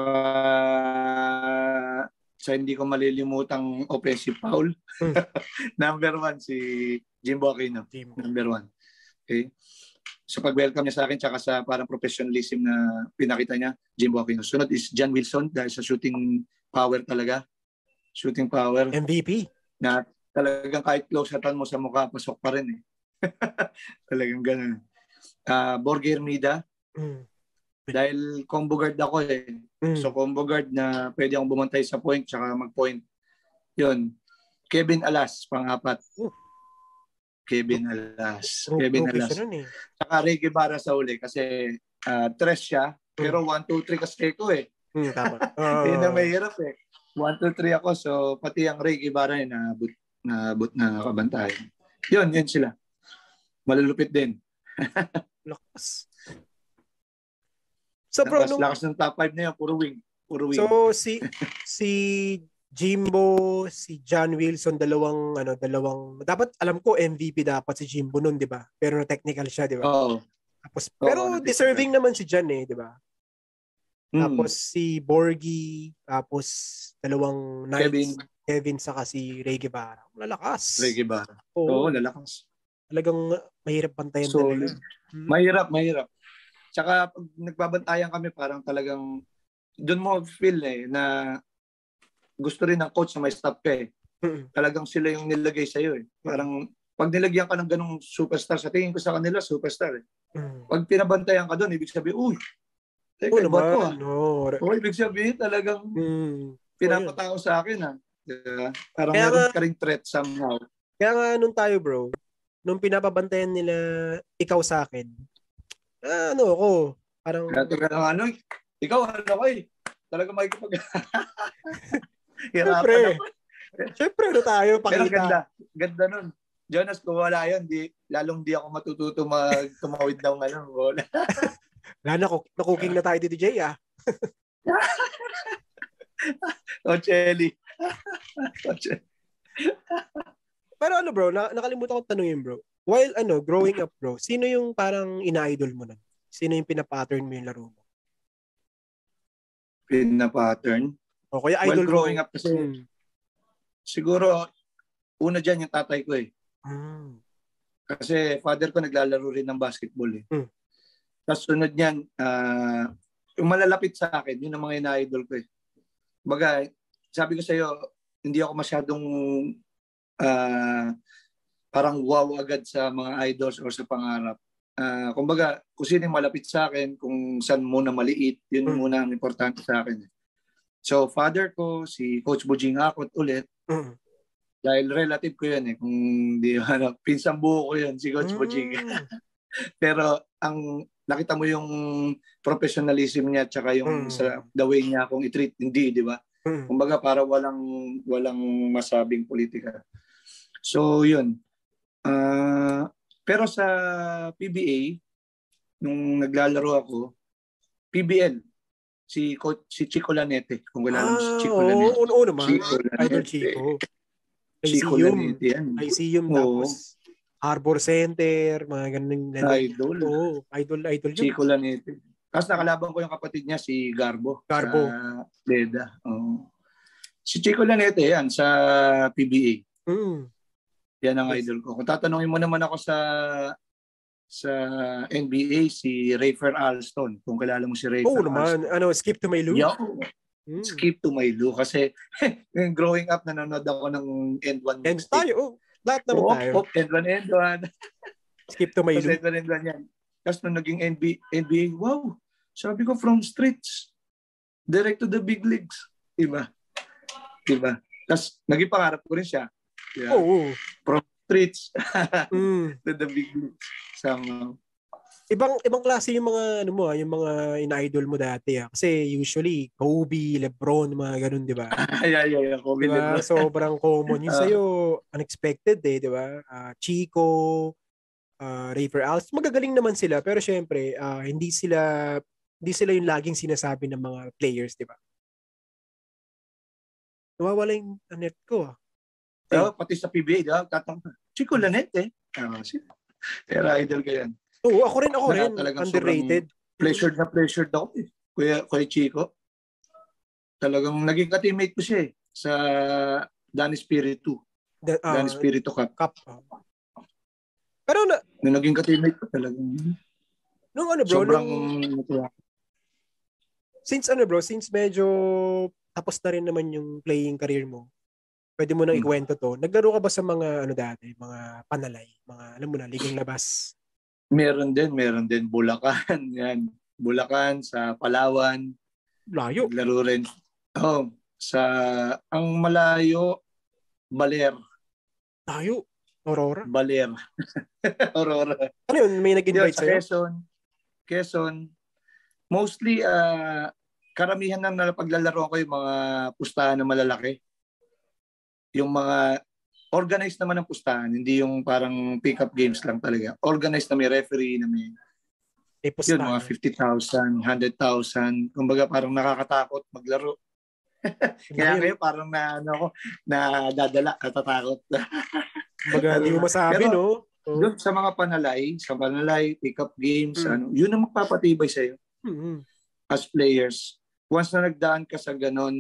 sa hindi ko malilimutang offensive foul. Mm. Number one, si Jimbo Aquino. Jimbo. Number one. Okay. Sa pag-welcome niya sa akin, tsaka sa parang professionalism na pinakita niya, Jimbo Aquino. Sunod is John Wilson dahil sa shooting power talaga. Shooting power. M V P. Na talagang kahit close hatan mo sa mukha, pasok pa rin eh. Talagang ganun. Uh, Borge Hermida. Mm. Dahil combo guard ako eh. Mm. So combo guard na pwede akong bumantay sa point tsaka mag-point. Yun. Kevin Alas, pang-apat. Uh. Kevin Alas. Ro- Kevin rookie Alas. siya nun eh. Tsaka Ray Guevara sa uli kasi uh, tres siya. Mm. Pero one, two, three kasi ko eh. Mm, tama. Uh... Yun ang mahirap eh. one, two, three ako. So pati ang Ray Guevara eh, na but na but na kabantay. Yun, yun sila. Malulupit din. Lakas. So bro, lakas, nung... lakas ng top five na yun, puro wing. Puro wing. So si si Jimbo, si John Wilson, dalawang ano, dalawang dapat alam ko M V P dapat si Jimbo noon, 'di ba? Pero technical siya, 'di ba? Oo. Tapos oh, pero oh, deserving naman si John eh, 'di ba? Mm. Tapos si Borgie, tapos dalawang Knights, Kevin, Kevin saka si Ray Guevara. Lalakas. Ray Guevara. Oo, oh, lalakas. Talagang mahirap bantayan so, talaga. Hmm. Mahirap, mahirap. Tsaka pag nagbabantayan kami, parang talagang doon mo feel eh, na gusto rin ng coach na may stop ka eh. Mm-hmm. Talagang sila yung nilagay sa'yo eh. Parang pag nilagyan ka ng ganung superstar, sa tingin ko sa kanila, superstar eh. Mm-hmm. Pag pinabantayan ka doon, ibig sabihin, uy, teka, oh, ba't ko ah? No. O, ibig sabihin, talagang mm. pinapatao sa akin ah. Diba? Parang kaya meron nga, ka ring threat somehow. Kaya nga nung tayo bro, nung pinapabantayan nila ikaw sa akin, ah, ano ako, parang... Kaya teka lang ano, ikaw ano ko eh. Talagang makikipag... Siyempre. Siyempre na tayo, pakita. Pero ganda. Ganda nun. Jonas, kung wala yun, di, lalong di ako matututo mag-tumawid ng ano. Wala. Wala na, na-cooking na tayo dito, Jay, ah. O, Chelly. Pero ano, bro, na- nakalimutan kong tanungin, bro. While, ano, growing up, bro, sino yung parang ina-idol mo na? Sino yung pina-pattern mo yung laro mo? Pina-pattern? O, kaya idol While growing mo. up kasi, hmm. siguro, una dyan yung tatay ko eh. Hmm. Kasi father ko naglalaro rin ng basketball eh. Hmm. Tapos sunod niyan, uh, yung malalapit sa akin, yun ang mga ina-idol ko eh. Baga, sabi ko sa'yo, hindi ako masyadong uh, parang wow agad sa mga idols or sa pangarap. Uh, kumbaga, kung sino yung malapit sa akin, kung saan muna maliit, yun hmm. muna ang importante sa akin. So, father ko, si Coach Bujing Hakot ulit, hmm. dahil relative ko yan eh, kung di, ano, pinsang buo ko yan, si Coach hmm. Bujing. Pero, ang nakita mo yung professionalism niya tsaka yung hmm. sa, the way niya akong i-treat, hindi, di ba? Hmm. Kumbaga, para walang, walang masabing politika. So, yun. Uh, pero sa P B A, nung naglalaro ako, P B L, si Coach, si Chico Lanete. Kung wala lang ah, si Chico Lanete. Oo, oo naman. Chico Idol Chico. Chico Lanete yan. Lyceum, tapos Harbor Center, mga ganun. Idol. Oo, idol, idol yun. Chico Lanete. Tapos nakalaban ko yung kapatid niya, si Garbo. Garbo. Sa Leda. Oh. Si Chico Lanete yan, sa P B A. Mm. Yan ang idol ko. Kung tatanungin mo naman ako sa sa N B A, si Rafer Alston. Kung kilala mo si Rafer oh, naman. Alston. Ano, skip to my Lou? Yeah. Mm. Skip to my Lou. Kasi growing up, nanonood ako ng End one End tayo. Oh, lahat naman oh, tayo. Oh, End one, End one. Skip to my Lou. End one, End one yan. Tapos nung naging N B A, N B A, wow, sabi ko from streets, direct to the big leagues. Diba? Diba? Tapos naging pangarap ko rin siya. Yeah. Oo. Oh, from streets mm. to the big leagues. Somehow. Ibang ibang klase yung mga ano mo, yung mga ina-idol mo dati ah. Kasi usually Kobe, LeBron, mga ganun, 'di ba? yeah, yeah, yeah, Kobe, diba? LeBron. Sobrang common yun uh, sa'yo, unexpected eh, 'di ba? Uh, Chico, uh, Rafer Alston, magagaling naman sila, pero syempre, uh, hindi sila hindi sila yung laging sinasabi ng mga players, 'di ba? Nawawala yung net ko ah. Oh, pati sa P B A, diba? Tatang Chico Lanete. Oh, pero idol ko yan. Oo, ako rin, ako rin. Underrated. Pleasured na pleasured ako eh. Kuya, Kuya Chico. Talagang naging ka-teammate ko siya eh. Sa Danny Spiritu. The, uh, Danny Spiritu Cup. Cup. Pero na... Nung naging ka-teammate ko talagang... Nung ano bro? Sobrang... Nung, since ano bro, since medyo tapos na rin naman yung playing career mo, pwede mo nang ikwento to. Naglaro ka ba sa mga ano dati, mga panalay, mga alam mo na, ligang labas? Meron din, meron din Bulacan, yan. Bulacan, sa Palawan. Layo. Naglaro rin. Oh, sa ang malayo, Baler. Layo. Aurora. Baler. Aurora. Ano yun? May nag-invite Yun, sa sa'yo? Quezon. Quezon. Mostly, uh, karamihan ng napaglalaro ko yung mga pustahan na malalaki. Yung mga organized naman ng pustahan, hindi yung parang pick-up games lang talaga. Organized na may referee, na may Eh, yun, mga fifty thousand, one hundred thousand. Kumbaga parang nakakatakot maglaro. Kaya ngayon parang na, ano, ako, nadadala, natatakot. Kumbaga, hindi mo masabi, Pero, no? Oh. doon sa mga panalay, sa panalay, pick-up games, hmm. ano, yun ang magpapatibay sa'yo hmm. as players. Once na nagdaan ka sa ganon,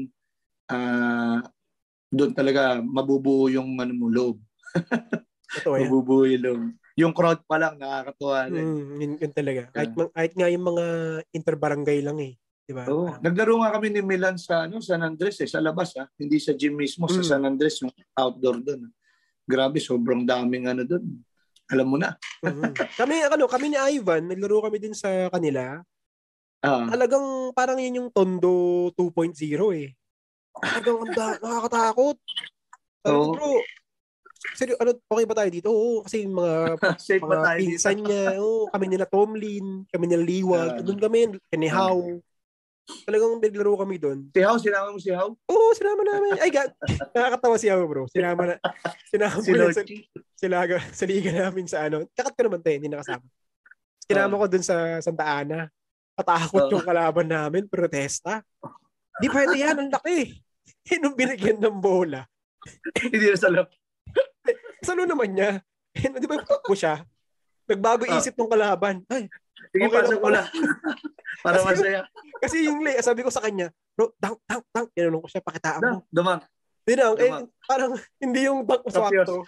uh, doon talaga mabubuo yung ano mo, loob. Ito, mabubuo yung loob. Yung crowd pa lang, nakakatuwa rin. Mm, yun, yun talaga. Kahit, uh, kahit nga yung mga interbarangay lang eh. Diba? Oo. Oh, naglaro nga kami ni Milan sa ano, San Andres eh, sa labas ha. Hindi sa gym mismo, mm. sa San Andres, yung outdoor doon. Grabe, sobrang daming ano doon. Alam mo na. mm-hmm. Kami, ano, kami ni Ivan, naglaro kami din sa kanila. Uh, Talagang parang yun yung Tondo two point oh eh. Talagang anda, nakakatakot. Sabi ko, bro, seryo, ano, okay ba tayo dito? Oo, kasi yung mga, mga pinsan niya, oo, kami nila Tomlin, kami nila Liwag, uh, doon kami, Kenihaw. Uh, Talagang naglaro kami doon. Si Haw, sinama mo si Haw? Oo, sinama namin. Ay, God, nakakatawa si Haw, bro. Sinama na, sinama si mo yan sa, sila, sa liga namin sa ano. Kakat ko naman tayo, hindi nakasama. Sinama uh, ko doon sa Santa Ana. Patakot uh, yung kalaban namin, protesta. Di pwede yan, ang laki. Eh, nung binigyan ng bola. Hindi na salap. Salo naman niya. Eh, di ba takbo siya? Nagbago isip ng kalaban. Ay, sige, okay pasok mo lang. Para kasi, masaya. Kasi yung lay, sabi ko sa kanya, bro, dunk, dunk, dunk. Tinanong ko siya, pakitaan mo. Dumang. Dinang, eh, parang hindi yung dunk mo swakto.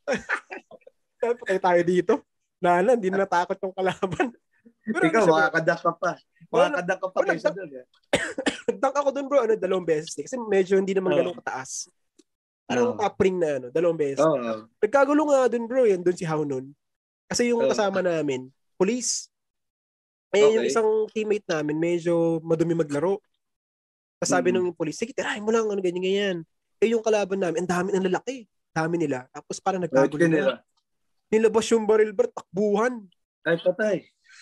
Patay tayo dito. Lala, hindi na natakot yung kalaban. Pero ikaw, makakadak ka pa. Makakadak ka pa well, kaysa doon. Eh. Nag-dunk ako doon, bro, ano, dalawang beses. Kasi medyo hindi naman oh. ganun kataas. Parang oh. top ring na, ano, dalawang beses. Oh. Nagkagulo nga doon, bro, yan, doon si Hao nun. Kasi yung oh. kasama namin, police. Eh, okay. Yung isang teammate namin, medyo madumi maglaro. Tapos sabi mm. ng police, sige, tirahin mo lang, ano, ganyan, ganyan. Eh, yung kalaban namin, ang dami ng lalaki. Dami nila. Tapos parang nagkagulo na. Nilabas yung baril, bro, takbuhan. Ay, patay.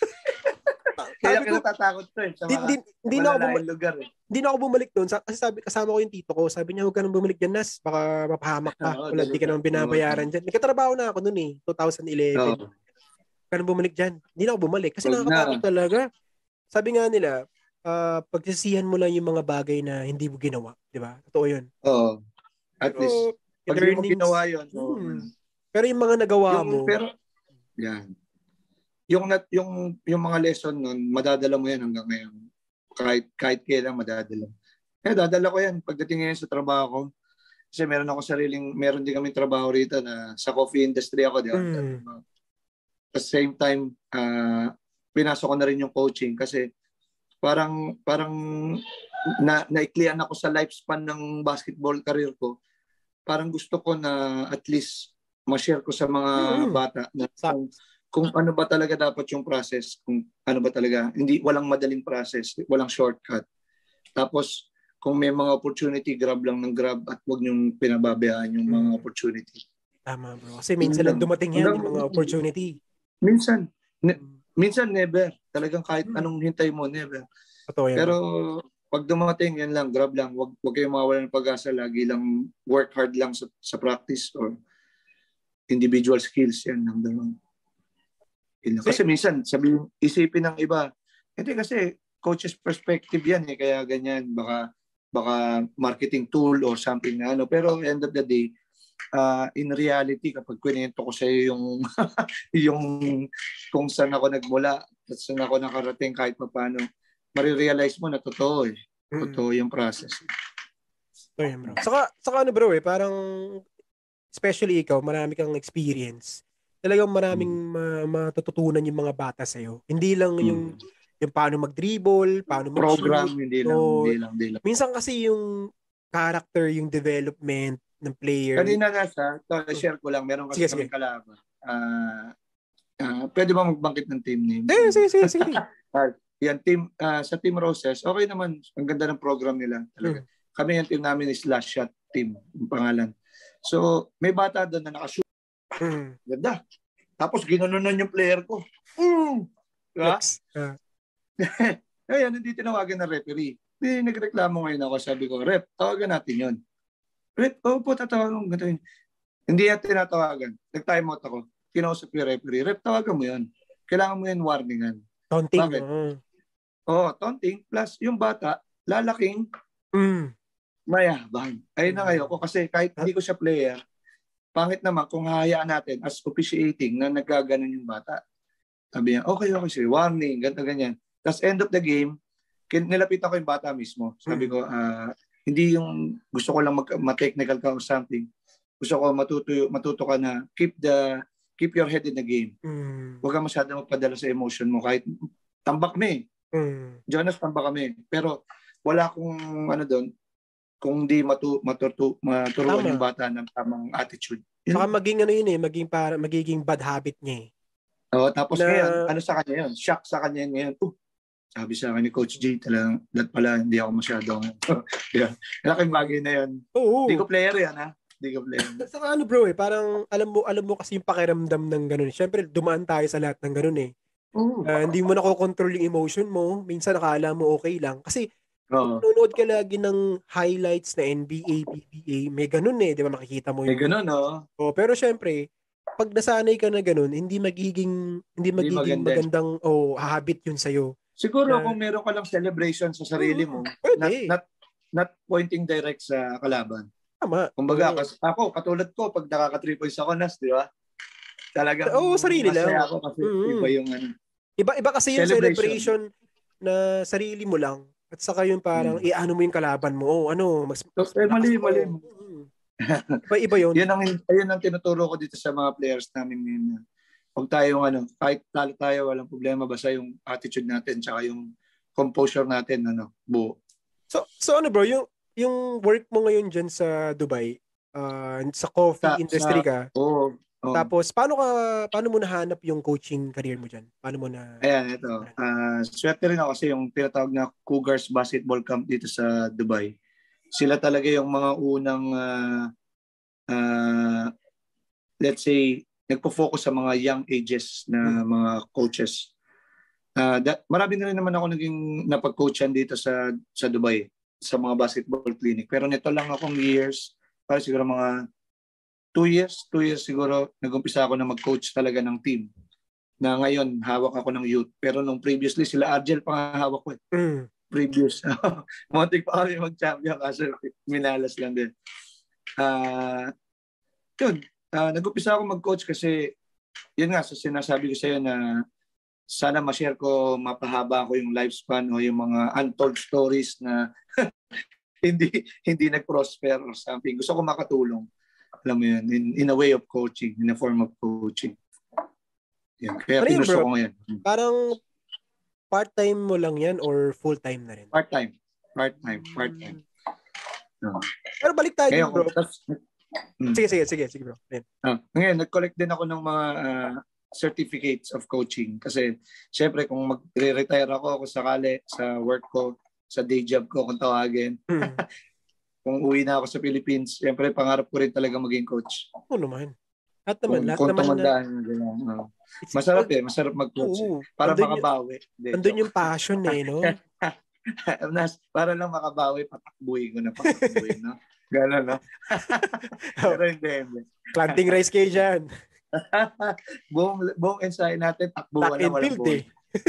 Kaya ka natatakot to eh. Sa mga hindi na ako bumalik, lugar eh. Hindi na ako bumalik doon. Kasi sabi, kasama ko yung tito ko. Sabi niya, huwag ka nang bumalik dyan, Nas. Baka mapahamak ka. Oh, wala, di ka naman binabayaran dyan. Nagkatrabaho na ako noon eh. twenty eleven. Oh. Huwag ka nang bumalik dyan. Hindi na ako bumalik. Kasi nakakatakot na. Talaga. Sabi nga nila, uh, pagsisihan mo lang yung mga bagay na hindi mo ginawa. Di ba? Totoo yun. Oo. Oh. At pero, least, pag hindi mo ginawa yun. Oh. Hmm. Pero yung mga nagawa yung, mo. Pero, yan. Yung yung yung mga lesson nun, madadala mo yan hanggang ngayon. Kahit kahit kailan madadala. Eh dadala ko yan pagdating ngayon sa trabaho ko. Kasi meron ako sariling, meron din kaming trabaho rito na sa coffee industry ako, di ba? Mm. At the same time, uh, pinasok ko na rin yung coaching kasi parang parang na naiklian ako sa lifespan ng basketball career ko. Parang gusto ko na at least ma-share ko sa mga mm. bata na kung, kung ano ba talaga dapat yung process, kung ano ba talaga, hindi, walang madaling process, walang shortcut. Tapos, kung may mga opportunity, grab lang ng grab at huwag niyong pinababayaan yung mga mm. opportunity. Tama, bro. Kasi minsan lang dumating yan, yung mga opportunity. Minsan. Ne- minsan, never. Talagang kahit mm. anong hintay mo, never. Totoo yan. Pero, pag dumating, yan lang, grab lang. Huwag, huwag kayong mawawalan ng pag-asa. Lagi lang work hard lang sa, sa practice or individual skills yan. Number one. Kasi minsan, sabi, isipin ng iba, hindi kasi coach's perspective yan eh, kaya ganyan, baka baka marketing tool or something na ano. Pero end of the day, uh, in reality, kapag kwento ko sa iyo yung, yung kung saan ako nagmula, at saan ako nakarating kahit paano, marirealize mo na totoo eh. Totoo yung process. Ito yun, bro. Saka, saka ano bro eh, parang especially ikaw, marami kang experience. Talagang maraming hmm. matututunan yung mga bata sa'yo. Hindi lang yung hmm. yung paano mag-dribble, paano mag-shoot. Program, hindi lang, so, hindi lang, hindi lang. Minsan kasi yung character, yung development ng player. Kanina nga sa, to, share ko lang, meron kasi kaming kalaban. Uh, uh, pwede ba magbangkit ng team name? Eh, sige, sige, sige. yan, team, uh, sa Team Roses, okay naman. Ang ganda ng program nila. Talaga. Mm. Kami yung team namin is Last Shot Team, yung pangalan. So, may bata doon na nakashoot. Mm. Ganda. Tapos, ginanunan yung player ko. Mm. Diba? Uh. Kaya, hindi tinawagan ng referee. Hindi, nagreklamo ngayon ako. Sabi ko, Rep, tawagan natin yun. Rep, oo po, tatawagan ko. Hindi yan tinatawagan. Nag-time out ako. Kinausap yung referee. Rep, tawagan mo yun. Kailangan mo yan warningan. Taunting. Bakit? Uh. Oo, taunting. Plus, yung bata, lalaking, mm. mayabang. Ayun na ngayon ko. Kasi kahit hindi ko siya player, pangit naman kung hahayaan natin as officiating na nagkaganon yung bata. Sabi niya, okay, okay, sige, warning, ganito, ganyan. Tapos end of the game, nilapitan ko yung bata mismo. Sabi ko, uh, hindi yung gusto ko lang mag- ma-technical ka or something. Gusto ko matuto, matuto ka na keep the keep your head in the game. Mm. Huwag ka masyadong magpadala sa emotion mo. Kahit tambak kami. Mm. Jonas, tambak kami. Pero wala akong ano doon, kung di matu, matutu, maturuan Tama. Yung bata ng tamang attitude. Yun. Saka maging ano yun eh, maging, para, magiging bad habit niya eh. Oo, tapos na, ngayon, ano sa kanya yun? Shock sa kanya ngayon. Uh, sabi sa akin ni Coach J, talagang, that pala, hindi ako masyadong, yeah. Malaking bagay na yun. Oo. Hindi ko player yan, ha? Hindi ko player. Saka ano bro eh, parang, alam mo, alam mo kasi yung pakiramdam ng ganun. Siyempre, dumaan tayo sa lahat ng ganun eh. Uh, hindi mo nakokontrol yung emotion mo. Minsan nakala mo okay lang. Kasi, kung nanonood ka lagi ng highlights na N B A, P B A, may ganun eh. Di ba makikita mo yung... May ganun, no? Oh, pero syempre, pag nasanay ka na ganun, hindi magiging, hindi magiging hindi magandang, oh, habit yun sa'yo. Siguro na, kung meron ka lang celebration sa sarili mo, pwede. not, not, not pointing direct sa kalaban. Tama. Kumbaga, kas, ako, katulad ko, pag nakaka three points ako, Nas, di ba? Talagang oh, sarili masaya lang. ako kasi mm-hmm. iba yung ano. Iba, iba kasi yung celebration. celebration na sarili mo lang. At saka yung parang, hmm. i-ano mo yung kalaban mo. Oh, ano, mas... So, eh, mali, mali. Iba-iba yun. Yun ang, ayun ang tinuturo ko dito sa mga players namin ngayon. Huwag tayong ano, kahit talo tayo, walang problema. Basta yung attitude natin, tsaka yung composure natin, ano, buo. So, so ano bro, yung, yung work mo ngayon dyan sa Dubai, uh, sa coffee sa, industry ka, oo. Oh, oh. Tapos, paano ka, paano mo nahanap yung coaching career mo dyan? Paano mo na... Ayan, ito. Uh, swerte rin ako kasi yung tinatawag na Cougars Basketball Camp dito sa Dubai. Sila talaga yung mga unang, uh, uh, let's say, nagpo-focus sa mga young ages na mga coaches. Uh, that, marami na rin naman ako naging napag-coachan dito sa sa Dubai, sa mga basketball clinic. Pero nito lang akong years, para siguro mga Two years, two years siguro, nag-umpisa ako na mag-coach talaga ng team. Na ngayon, hawak ako ng youth. Pero nung previously, sila Argel pa nga hawak ko eh. Mm. Previous. Muntik pa kami mag-champion kasi minalas lang din. Uh, yun, uh, nag-umpisa ako mag-coach kasi, yun nga, so sinasabi ko sa'yo na sana ma-share ko, mapahaba ko yung lifespan o yung mga untold stories na hindi hindi nag-prosper or something. Gusto ko makatulong. Alam mo yun, in, in a way of coaching, in a form of coaching. Yan. Kaya pinuso ko ngayon. Parang part-time mo lang yan or full-time na rin? Part-time. Part-time. Part-time. No. Pero balik tayo ngayon, bro. Tas, mm. Sige, sige, sige, sige bro. Ah, ngayon, nag-collect din ako ng mga uh, certificates of coaching. Kasi, syempre, kung mag-retire ako, ako sakali sa work ko, sa day job ko, kung tawagin, mm. Kung uwi na ako sa Philippines, siyempre pangarap ko rin talaga maging coach. Oo naman. Lahat naman. Kung, lahat kung naman tumandaan na. Uh, masarap eh. Masarap mag-coach. Oo, eh. Para andun makabawi. Yung, andun yung passion eh, no? Para lang makabawi, patakbuhin ko na patakbuhin, no? Gano'n, no? Pero hindi, hindi. Planting rice kayo dyan. buong, buong ensayo natin, takbuhan na walang buhay.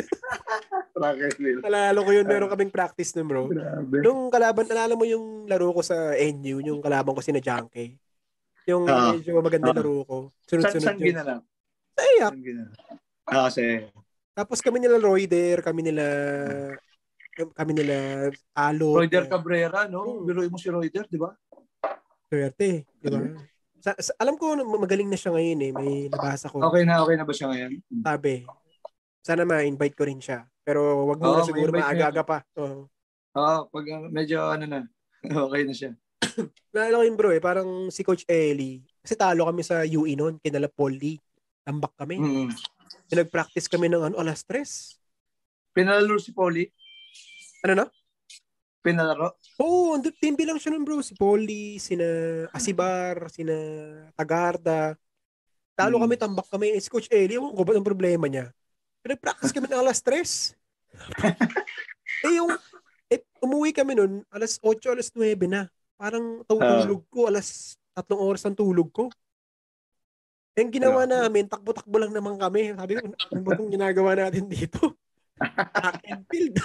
Nalalo ko yun, meron kaming practice nun bro. Grabe. Nung kalaban, nalala mo yung laro ko sa N U, yung kalaban ko si na Junkie. Yung uh, medyo maganda uh, laro ko. Sunod-sunod san, san yun. Ginanap? Sa E A C. Ah, kasi. Tapos kami nila Royder, kami nila kami nila Alo. Royder Cabrera, no? Hmm. Biruin mo si Royder, di ba? Swerte, di ba? Sa, sa, alam ko magaling na siya ngayon eh. May nabasa ko. Okay na, okay na ba siya ngayon? Sabi, sana ma-invite ko rin siya. Pero wag mo oh, na siguro maaga-aga pa. Oo, oh. oh, pag medyo ano na, okay na siya. Naalala ko yun bro eh, parang si Coach Eli, kasi talo kami sa U E noon, kinala Paul Lee. Tambak kami. Mm-hmm. Nag-practice kami ng ano, alas tres. Pinalaro si Polly? Ano na? Pinalaro? Oo, oh, team B lang siya nun bro. Si Polly, sina Asibar, sina Tagarda. Talo Hmm. kami, tambak kami. Si Coach Eli, ewan ko ba ang problema niya? Pinag-practice kami ng alas tres. eh yung, eh, umuwi kami nun, alas otso, alas nuwebe na. Parang Uh, tutulog ko, alas tatlong oras ang tulog ko. Yung ginawa namin, takbo-takbo lang naman kami. Sabi ko, ano ba itong ginagawa natin dito? Track and field.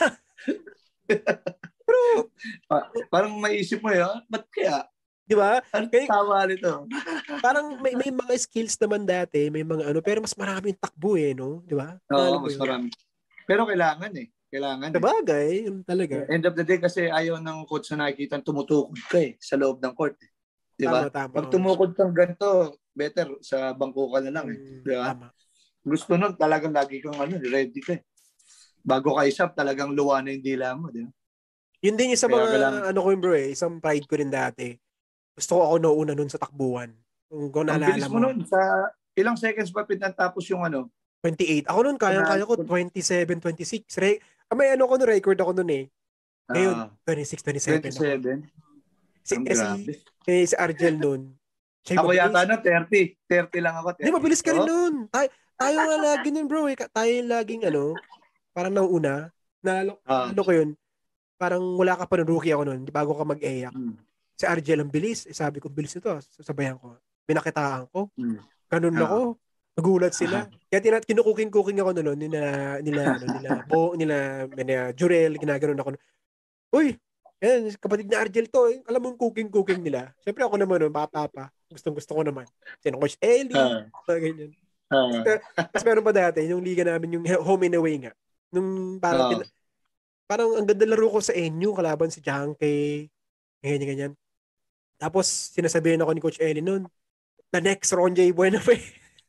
Pero, pa- parang maisip mo yun, ba't kaya? di ba? Ano Kaya, tawa nito? parang may, may mga skills naman dati, may mga ano, pero mas maraming takbo eh, no? Di ba? Oo, Nalo mo mas yun. marami. Pero kailangan eh. Kailangan eh. Sabagay, yun talaga. End of the day kasi ayaw ng coach na nakikita tumutukod ka eh sa loob ng court eh. Di ba? Tama, tama. Pag Oh. tumukod kang ganito, better sa bangko ka na lang eh. Hmm, Di ba? tama. Gusto nun talagang lagi kang ano, ready ka eh. Bago ka isap, talagang luwa na yung dila mo. Di ba? Yun din yung sa Kaya mga, kailangan, ano ko yun bro eh, isang pride ko rin dati. Gusto ko ako nauna nun sa takbuhan. Kung, kung ang naalala bilis mo mo. nun. Sa ilang seconds pa pinatapos yung ano? twenty-eight. Ako nun, kayang-kaya ko, twenty-seven, twenty-six. Re- ah, may ano ko nun, record ako nun eh. Ngayon, Uh, twenty-six, twenty-seven ako. twenty-seven? Si, Ang eh, si, grabe. eh, si Argel nun, siya yung Ako mabilis. yata na thirty. thirty lang ako. Hindi, thirty. mabilis ka rin Oh? nun. Tayo, tayo nga lagi nun bro eh. Ka- Tayo yung laging ano, parang nauuna. Nalo, Uh, nalo ko yun. Parang wala ka pa nun, rookie ako nun, bago ka mag-E A C. mm, Si Argel ang bilis. Eh, sabi ko, bilis nito. Sasabayan ko. Pinakitaan ko. mm. Ganun Uh, ako. Nagulat sila. Kaya tinat kinukuking-cooking ako noon nila nila ano nila Bo nila nila Jurel ginaganon ako. Uy, yan kapatid ni Argel to. Eh. Alam mo yung cooking-cooking nila. Siyempre ako naman noon bata pa. Gustong-gusto ko naman. Sino Coach Ellie, uh, mga ganyan. uh, Tapos meron pa dati yung liga namin yung home and away nga. Nung parang uh, tin, parang ang ganda laro ko sa N U kalaban si Janke. Ganyan ganyan. Tapos sinasabihan ako ni Coach Ellie noon, the next Ron J. Buenafe.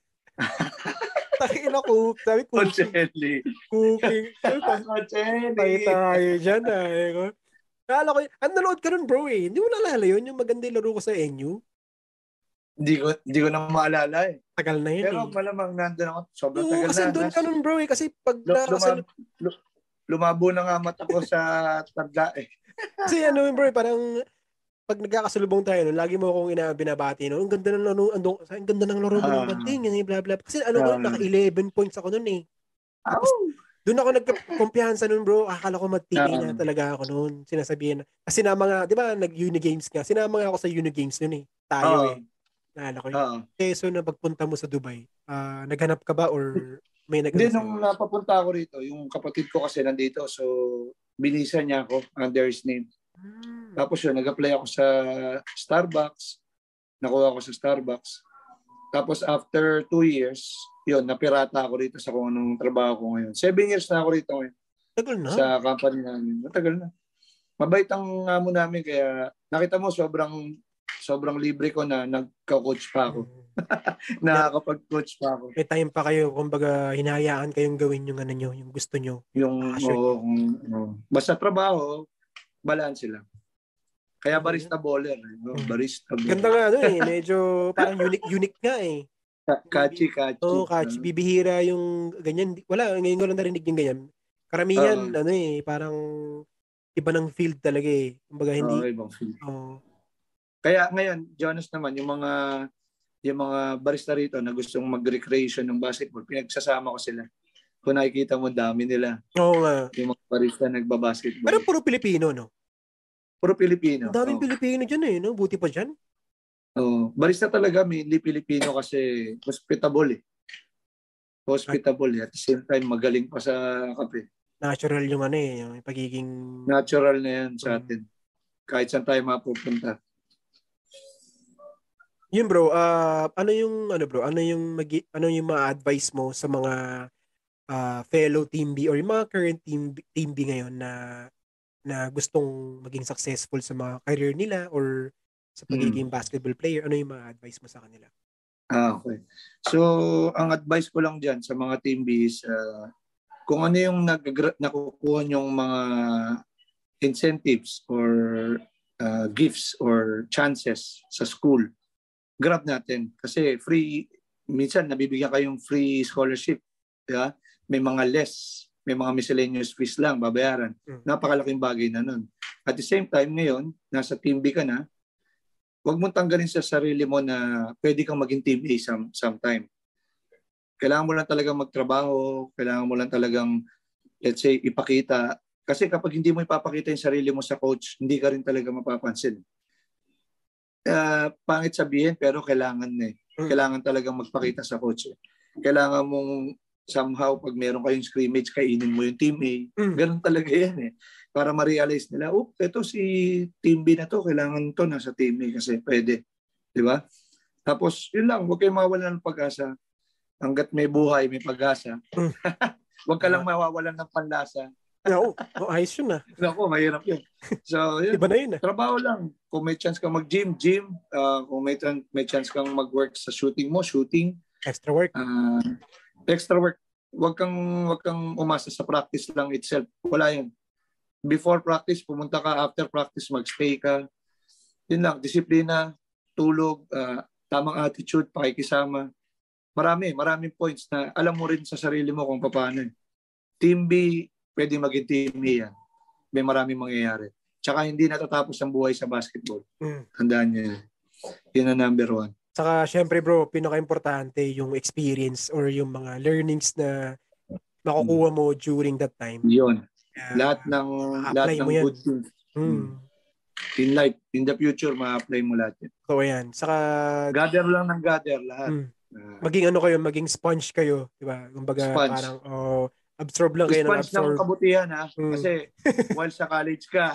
Takin ako. Sabi, cooking. Concelli. Cooking. Sabi pa, Concelli. tayo tayo dyan. Tayo ko. Naalala ko, ang nanood ka nun bro eh. Hindi mo naalala yun, yung maganda yung laro ko sa N U. Hindi ko, hindi ko na maalala eh. Tagal na yun Pero eh. malamang nandun ako. Sobrang Oo, tagal kasi na. doon ka nun bro eh. Kasi pag Lu- nakakasal... lumab- lu- lumabo na nga mata ko sa tabla eh. Kasi ano yun bro eh, parang pag nagkakasalubong tayo nun, lagi mo akong ina binabati no. Ang ganda ng laro, andong, ang ganda ng laro mo Ah. ng banting, yung bla bla. Kasi ano ko, Ah. naka eleven points ako nun eh. Tapos, Oh. doon ako nagkumpiyansa nun bro. Akala ko mag-T A na Ah. talaga ako nun. Sinasabihan na. Kasi sinama nga, di ba, nag-uni games nga. Sinama nga ako sa uni games nun eh. Tayo Oo. eh. Naalala ko. Oo. Eh, so na pagpunta mo sa Dubai, ah, naghanap ka ba or may Hindi, nag-ano nung sa'yo? napapunta ako rito, yung kapatid ko kasi nandito, so binisa niya ako under his name. Hmm. Tapos yun, nag-apply ako sa Starbucks. Nakuha ako sa Starbucks. Tapos after two years, yun, napirata ako rito sa kung anong trabaho ko ngayon. Seven years na ako rito ngayon. Tagal na. Sa company namin. Matagal na. Mabait ang amo namin, kaya nakita mo, sobrang sobrang libre ko na nagka-coach pa ako. Nakakapag-coach pa ako. May time pa kayo, kumbaga, hinahayaan kayong gawin yung ano nyo, yung gusto nyo. Yung, passion nyo. oh, oh. Basta trabaho, balance lang. Kaya Okay. barista bowler. No? Hmm. Barista bowler. Ganda nga, ano eh. Medyo parang unique, unique nga eh. Kachi, kachi. Oo, oh, catchy. Bibihira yung ganyan. Wala, ngayon ko lang narinig yung ganyan. Karamihan, Uh, ano eh, parang iba ng field talaga eh. Kumbaga, hindi. uh, ibang field. Oh. Kaya ngayon, Jonas naman, yung mga yung mga barista rito na gustong mag-recreation ng basketball, pinagsasama ko sila. Kung nakikita mo, dami nila. Oo nga. Yung mga barista nagbabasketball. Pero puro Pilipino, no? Puro Pilipino. Ang daming Oh. Pilipino dyan eh, no? Buti pa dyan. Oh. Barista talaga, mainly Pilipino kasi hospitable eh. Hospitable eh. At the same time, magaling pa sa kape. Natural yung ano eh, yung pagiging... Natural na yan sa Hmm. atin. Kahit saan tayo mapupunta. Yun bro, uh, ano yung ano bro, ano yung magi, ano yung ma-advise mo sa mga uh, fellow team B or yung mga current team team B ngayon na na gustong maging successful sa mga career nila or sa pagiging Hmm. basketball player, ano yung ma-advise mo sa kanila? Ah, okay. So, ang advice ko lang dyan sa mga team B is uh, kung ano yung nag- nakukuha yung mga incentives or uh, gifts or chances sa school, grab natin. Kasi free, minsan nabibigyan kayong free scholarship. Diba? May mga less, may mga miscellaneous fees lang, babayaran. Hmm. Napakalaking bagay na nun. At the same time, ngayon, nasa Team B ka na, huwag mong tanggalin sa sarili mo na pwede kang maging Team A some, sometime. Kailangan mo lang talagang magtrabaho, kailangan mo lang talagang, let's say, ipakita. Kasi kapag hindi mo ipapakita yung sarili mo sa coach, hindi ka rin talaga mapapansin. Uh, pangit sabihin, pero kailangan eh. Kailangan talagang magpakita sa coach. Eh. Kailangan mong somehow, pag meron kayong scrimmage, kainin mo yung Team A. Mm. Ganun talaga yan eh. Para ma-realize nila, oh, ito si Team B na to, kailangan to nasa Team A kasi pwede. Di ba? Tapos, yun lang, huwag kayong mawalan ng pag-asa. Hanggat may buhay, may pag-asa. Mm. Huwag ka lang mawawalan ng panlasa. Oo, oh, ayos yun ah. Naku, mahirap yun. So, yun, iba na yun ah. Trabaho lang. Kung may chance kang mag-gym, gym. Uh, kung may, may chance kang mag-work sa shooting mo, shooting. Extra work. Uh, extra work. Huwag kang, huwag kang umasa sa practice lang itself. Wala yun. Before practice, pumunta ka. After practice, mag-stay ka. Yun lang. Disiplina, tulog, uh, tamang attitude, pakikisama. Marami, maraming points na alam mo rin sa sarili mo kung paano. Team B, pwede maging Team A yan. May maraming mangyayari. Tsaka hindi natatapos ang buhay sa basketball. Mm. Tandaan niyo yun. Yun ang number one. Saka syempre bro, pinaka-importante yung experience or yung mga learnings na makukuha mo during that time. Yun. Uh, lahat ng, lahat ng good things. Mm. In life, in the future, ma-apply mo lahat yun. So ayan. Saka... Gather lang ng gather lahat. Mm. Uh, maging ano kayo, maging sponge kayo. Diba? Kumbaga sponge. Parang... Oh, absorb lang kayo ng absorb. Sponge ng kabutihan ha. Mm. Kasi while sa college ka,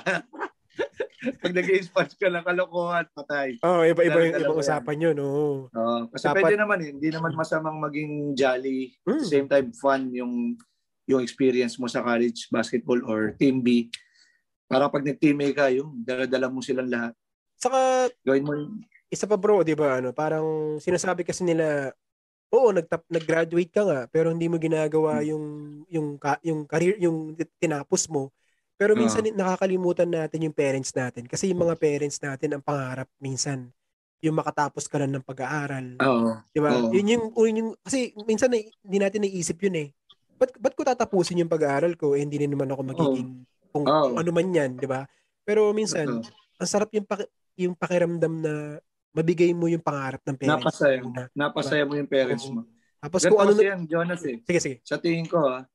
pag nag-i-sponge ka lang kalokohan, patay. Oo, oh, iba-iba yung ibang usapan yun. Oo. Oh, kasi dapat, pwede naman eh. Hindi naman masamang maging jolly. Mm. At the same time, fun yung yung experience mo sa college basketball or Team B. Para pag nag-Team A ka, yung dala-dala mo silang lahat. Saka, gawin mo yung... isa pa bro, di ba? Ano, parang sinasabi kasi nila, oo, nag- nag-graduate ka nga, pero hindi mo ginagawa hmm. yung yung yung career, yung tinapos mo. Pero minsan uh. nakakalimutan natin yung parents natin kasi yung mga parents natin ang pangarap minsan yung makatapos ka lang ng pag-aaral. Oo. Di ba? Yun yung, yun yung kasi minsan na, hindi natin naiisip yun eh. Ba't, ba't ko tatapusin yung pag-aaral ko? Eh, hindi rin naman ako magiging oh. kung, oh. kung ano man yan, di ba? Pero minsan, oh. ang sarap yung, paki, yung pakiramdam na mabigay mo yung pangarap ng parents. Napasaya. Mo. Napasaya mo yung parents oh. mo. Tapos kung ano yan, Jonas eh. Sige, sige. Sa tingin ko ah,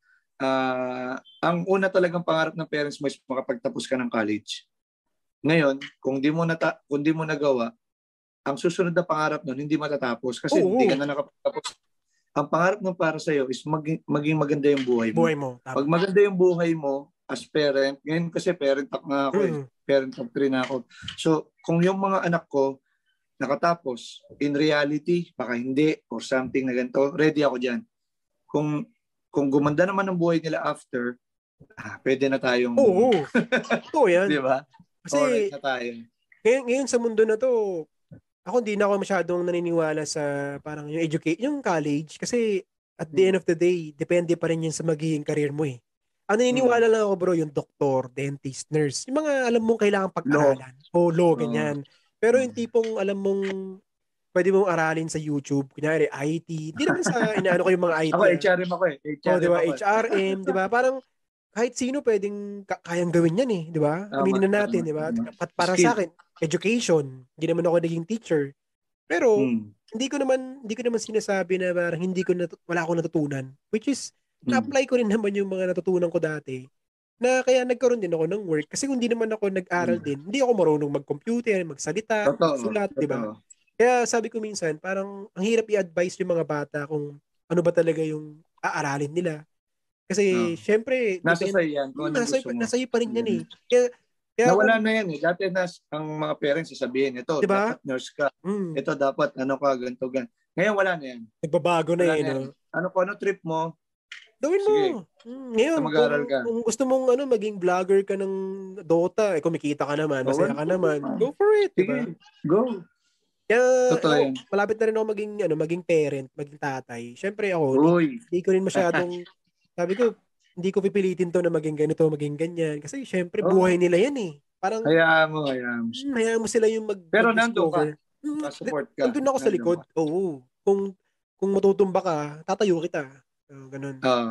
uh, ang una talagang pangarap ng parents mo is makapagtapos ka ng college. Ngayon, kung di mo nata- kung di mo nagawa, ang susunod na pangarap nun hindi matatapos kasi oh, hindi ka na nakapagtapos. Ang pangarap nun para sa iyo is maging, maging maganda yung buhay mo. Buhay mo. Pag maganda yung buhay mo as parent, ngayon kasi parent talk na ako, mm. eh. Parent talk three na ako. So, kung yung mga anak ko nakatapos, in reality, baka hindi, or something na ganito, ready ako dyan. Kung kung gumanda naman ang buhay nila after, ah, pwede na tayong... Oo. Oo yan. Di ba? Kasi, alright na tayo. Ngayon, ngayon sa mundo na to, ako hindi na ako masyadong naniniwala sa parang yung educate, yung college. Kasi at the hmm. end of the day, depende pa rin yun sa magiging career mo eh. Ang naniniwala hmm. lang ako bro, yung doktor, dentist, nurse, yung mga alam mong kailangan pag-aralan. O law, ganyan. Uh. Pero yung tipong alam mong pwede mong aralin sa YouTube, kunyari I T, hindi naman sa inaano ko yung mga I T. Ako, H R M ako eh. H R M oh, diba? ako. H R M, di ba? Parang kahit sino pwedeng ka- kayang gawin yan eh, di ba? Aminin na natin, di ba? At para Skill. Sa akin, education, hindi naman ako naging teacher. Pero hmm. hindi ko naman hindi ko naman sinasabi na parang hindi ko nat- wala akong natutunan, which is hmm. na-apply ko rin naman yung mga natutunan ko dati. Na kaya nagkaroon din ako ng work kasi kung hindi naman ako nag-aral hmm. din, hindi ako marunong mag-computer, magsalita, magsulat, di ba? Kaya sabi ko minsan, parang ang hirap i-advise yung mga bata kung ano ba talaga yung aaralin nila. Kasi, oh. syempre, nasa sa'yo yan. Hmm, nasa, nasa iyo pa rin yan eh. Kaya, kaya nawala kung, na yan eh. Dati nas, ang mga parents sasabihin, ito, diba? dapat nurse ka. Mm. Ito, dapat ano ka, ganito, ganito. Ngayon, wala na yan. Nagbabago na eh. No? Ano ko, ano trip mo? Gawin mo. Hmm, ngayon, kung, ka. kung gusto mong ano, maging vlogger ka ng Dota, eh, kumikita ka naman, masaya ka naman, go for it. Diba? Go. Kaya, ako, malapit na rin ako maging, ano, maging parent, maging tatay. Siyempre ako, hindi, hindi ko rin masyadong, sabi ko, hindi ko pipilitin to na maging ganito, maging ganyan. Kasi syempre, oh. buhay nila yan eh. Parang, hayaan mo, hayaan mo. Hmm, hayaan mo sila yung mag- pero nandun ka. Hmm, support ka. Nandun ako sa likod. Oo. Kung, kung matutumba ka, tatayo kita. Uh, ganun. Uh,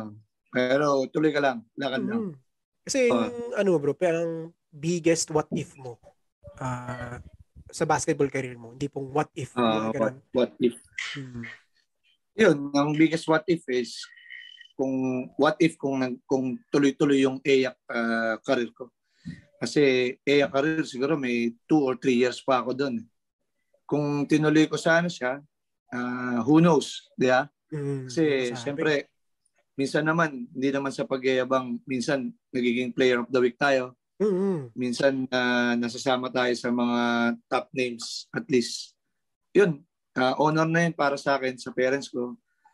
Pero tuloy ka lang, lakad lang. Mm-hmm. Kasi yung, uh, ano bro, parang biggest what if mo uh, sa basketball career mo. Hindi pong what if. Uh, what, what if. Mm-hmm. Yun, ang biggest what if is kung what if kung kung tuloy-tuloy yung E A C uh, career ko. Kasi E A C career siguro may two or three years pa ako doon. Kung tinuloy ko sana siya, uh, who knows, di ba? Mm, Kasi siyempre, minsan naman, hindi naman sa pagyayabang, minsan nagiging player of the week tayo. Mm-hmm. Minsan uh, nasasama tayo sa mga top names at least. Yun, uh, honor na yun para sa akin, sa parents ko.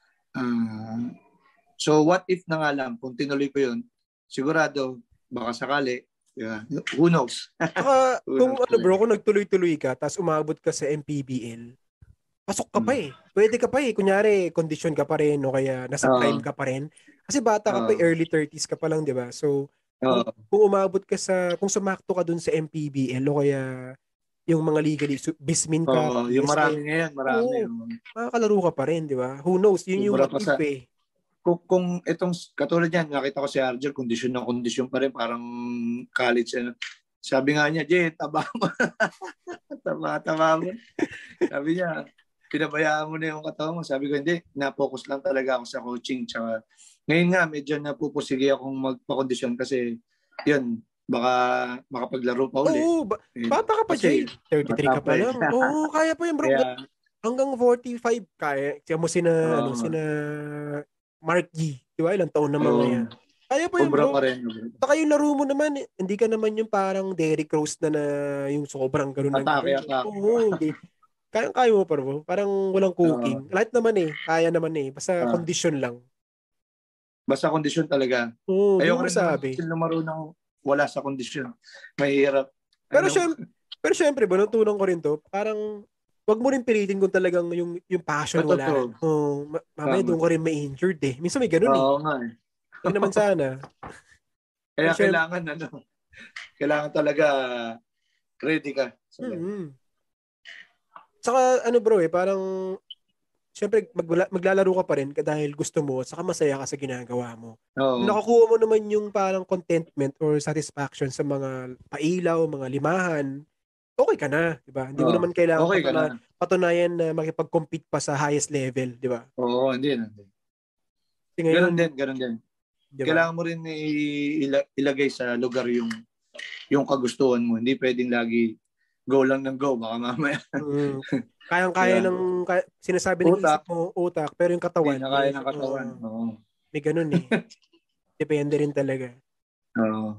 Uh, so what if na nga lang, kung tinuloy ko yun, sigurado, baka sakali, yeah, who knows? Saka, kung ano bro, kung nagtuloy-tuloy ka, tapos umabot ka sa M P B L, pasok ka hmm. pa eh. Pwede ka pa eh. Kunyari, condition ka pa rin o kaya nasa uh, prime ka pa rin. Kasi bata ka uh, pa eh, early thirties ka pa lang, di ba? So, kung, uh, kung umabot ka sa, kung sumakto ka dun sa M P B L o kaya yung mga legally, Bismin ka. Uh, yung marami ngayon, marami. Oo, makakalaro ka pa rin, di ba? Who knows? Yun yung what if eh. Kung, kung itong, katulad yan, nakita ko si Argel, kondisyon na kondisyon pa rin, parang college. Ano. Sabi nga niya, Jay, taba mo. taba, taba mo. Sabi niya, pinabayaan mo na yung katawan mo. Sabi ko, hindi, na-focus lang talaga ako sa coaching. Tsaka, ngayon nga, medyo napupusige akong magpakondisyon kasi, yun, baka makapaglaro pa ulit. Oo, ba- bata ka pa, Jay. thirty-three ka pa lang. Oo, kaya pa yun, bro. Kaya, hanggang forty-five, kaya. Kaya mo sina, uh, ano, sina Mark G. Di ba? Ilang taon na mga uh, yan. Kaya pa yun, bro. Pa rin. Saka yung laro mo naman, hindi ka naman yung parang Derrick Rose na na yung sobrang gano'n. Atake, atake. Oo, hindi. Kaya-kaya mo pa, bro. Parang walang cooking. Uh, Lahat naman eh. Kaya naman eh. Basta uh, condition lang. Basta condition talaga. Oo, ayoko rin sabi. naman lumaro ng wala sa condition. Mahirap. Pero syempre, pero syempre, ba, natutunan ko rin to, parang wag mo rin pilitin kung talagang yung yung passion Ito, wala. Oh, ma- mamaya doon ko rin ma-injured eh. Minsan may ganun Oo, eh. Oo nga eh. Hindi naman sana. Kaya syempre, kailangan ano, kailangan talaga ready ka. Mm-hmm. Saka ano bro eh, parang syempre magla- maglalaro ka pa rin dahil gusto mo at saka masaya ka sa ginagawa mo. Oo. Kung nakukuha mo naman yung parang contentment or satisfaction sa mga pailaw, mga limahan, okay ka na, di ba? Hindi mo naman kailangan okay patuna- na. patunayan na makipag-compete pa sa highest level, di ba? Oo, hindi na. Ngayon, ganun din, ganun din. Diba? Kailangan mo rin ilagay sa lugar yung yung kagustuhan mo. Hindi pwedeng lagi go lang ng go, baka mamaya. mm. Kayang-kaya yeah. ng kaya, sinasabi ng utak. isip mo, utak, pero yung katawan. Hindi na kaya ng katawan. Uh, Oo. May ganun eh. Depende rin talaga. Oo.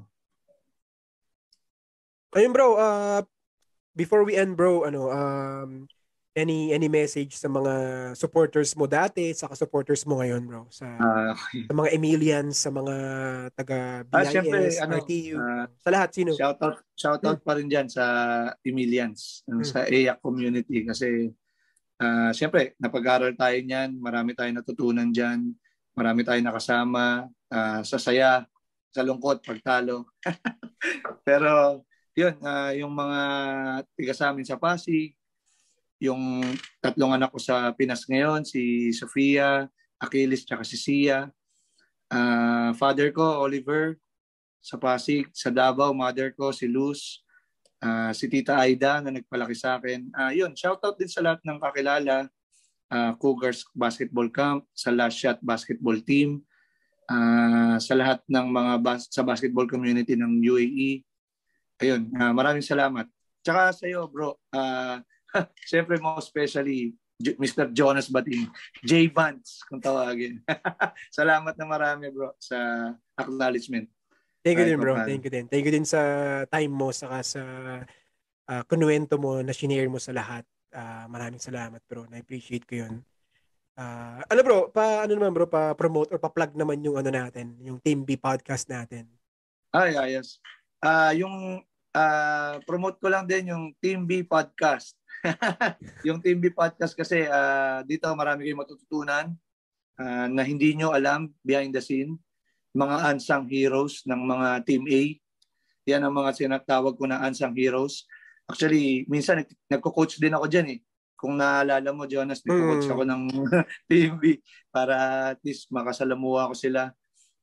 Ayun bro, uh, before we end bro, ano, um, any any message sa mga supporters mo dati, saka supporters mo ngayon bro, sa, uh, okay. sa mga Emilians, sa mga taga B I S, ah, syempre, ano, R T U, uh, sa lahat, sino? Shoutout, shoutout hmm. pa rin dyan sa Emilians, hmm. sa E A C community kasi uh, syempre, napag-aral tayo niyan, marami tayong natutunan dyan, marami tayong nakasama, uh, sa saya, sa lungkot, pagtalo. Pero, yun, uh, yung mga tiga sa amin sa Pasig, yung tatlong anak ko sa Pinas ngayon, si Sofia, Achilles, tsaka si Sia. Uh, father ko, Oliver, sa Pasig, sa Davao, mother ko, si Luz, uh, si Tita Aida na nagpalaki sa akin. Uh, yun, shoutout din sa lahat ng kakilala, uh, Cougars Basketball Camp, sa Last Shot Basketball Team, uh, sa lahat ng mga bas- sa basketball community ng U A E. Ayun, uh, maraming salamat. Tsaka sa iyo, bro, uh, siyempre mo especially Mister Jonas Batin, J Vance kung tawagin. Salamat na marami bro sa acknowledgement. Thank you din bro, thank you din. Thank you din sa time mo saka sa uh, kunuwento mo na shinare mo sa lahat. Uh, maraming salamat bro, na-appreciate ko yun. Uh, ano bro, pa ano naman bro, pa promote or pa plug naman yung ano natin, yung Team B podcast natin. Ay, ayos. Ah, uh, yung uh, promote ko lang din yung Team B podcast. Yung Team B podcast kasi uh, dito marami kayong matututunan uh, na hindi nyo alam behind the scene, mga unsung heroes ng mga Team A. Yan ang mga sinatawag ko na unsung heroes. Actually, minsan nag- nagko-coach din ako dyan eh. Kung naalala mo, Jonas, nagko-coach mm. ako ng Team B para at least makasalamuha ko sila.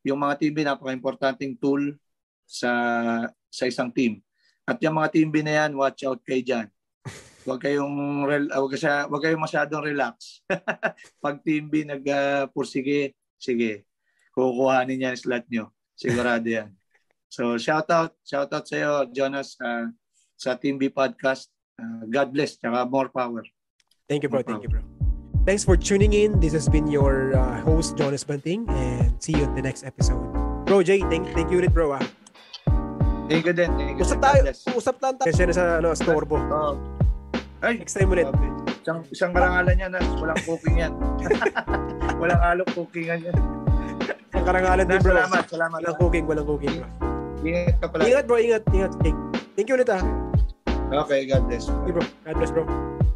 yung mga team B, napaka-importanting tool sa sa isang team. At yung mga team B na yan, watch out kayo dyan. Huwag kayong, huwag kasya, huwag kayong masyadong relax. Pag team B nagpursige, uh, sige, kukuhanin yan slot nyo. Sigurado yan. So, shout out, shout out sa iyo, Jonas, uh, sa Team B Podcast. Uh, God bless, tsaka more power. Thank you, bro. More thank power. you, bro. Thanks for tuning in. This has been your uh, host, Jonas Banting, and see you in the next episode. Bro, Jay, thank, thank you ulit, bro. Ah. Thank you din. Thank you. Usap tayo. Usap lang tayo. Kasi na sa ano, storbo. Oh. Ay, next time ulit. Okay. Isang, isang karangalan yan. Ah. Walang cooking yan. Walang alok cookingan yan. Isang karangalan din, bro. Salamat. Salamat. Walang cooking. Walang cooking. Ingat ka pala. Ingat, bro. Ingat. Ingat. Thank, thank you ulit, ah. Okay, God bless. Okay, bro. God bless, bro.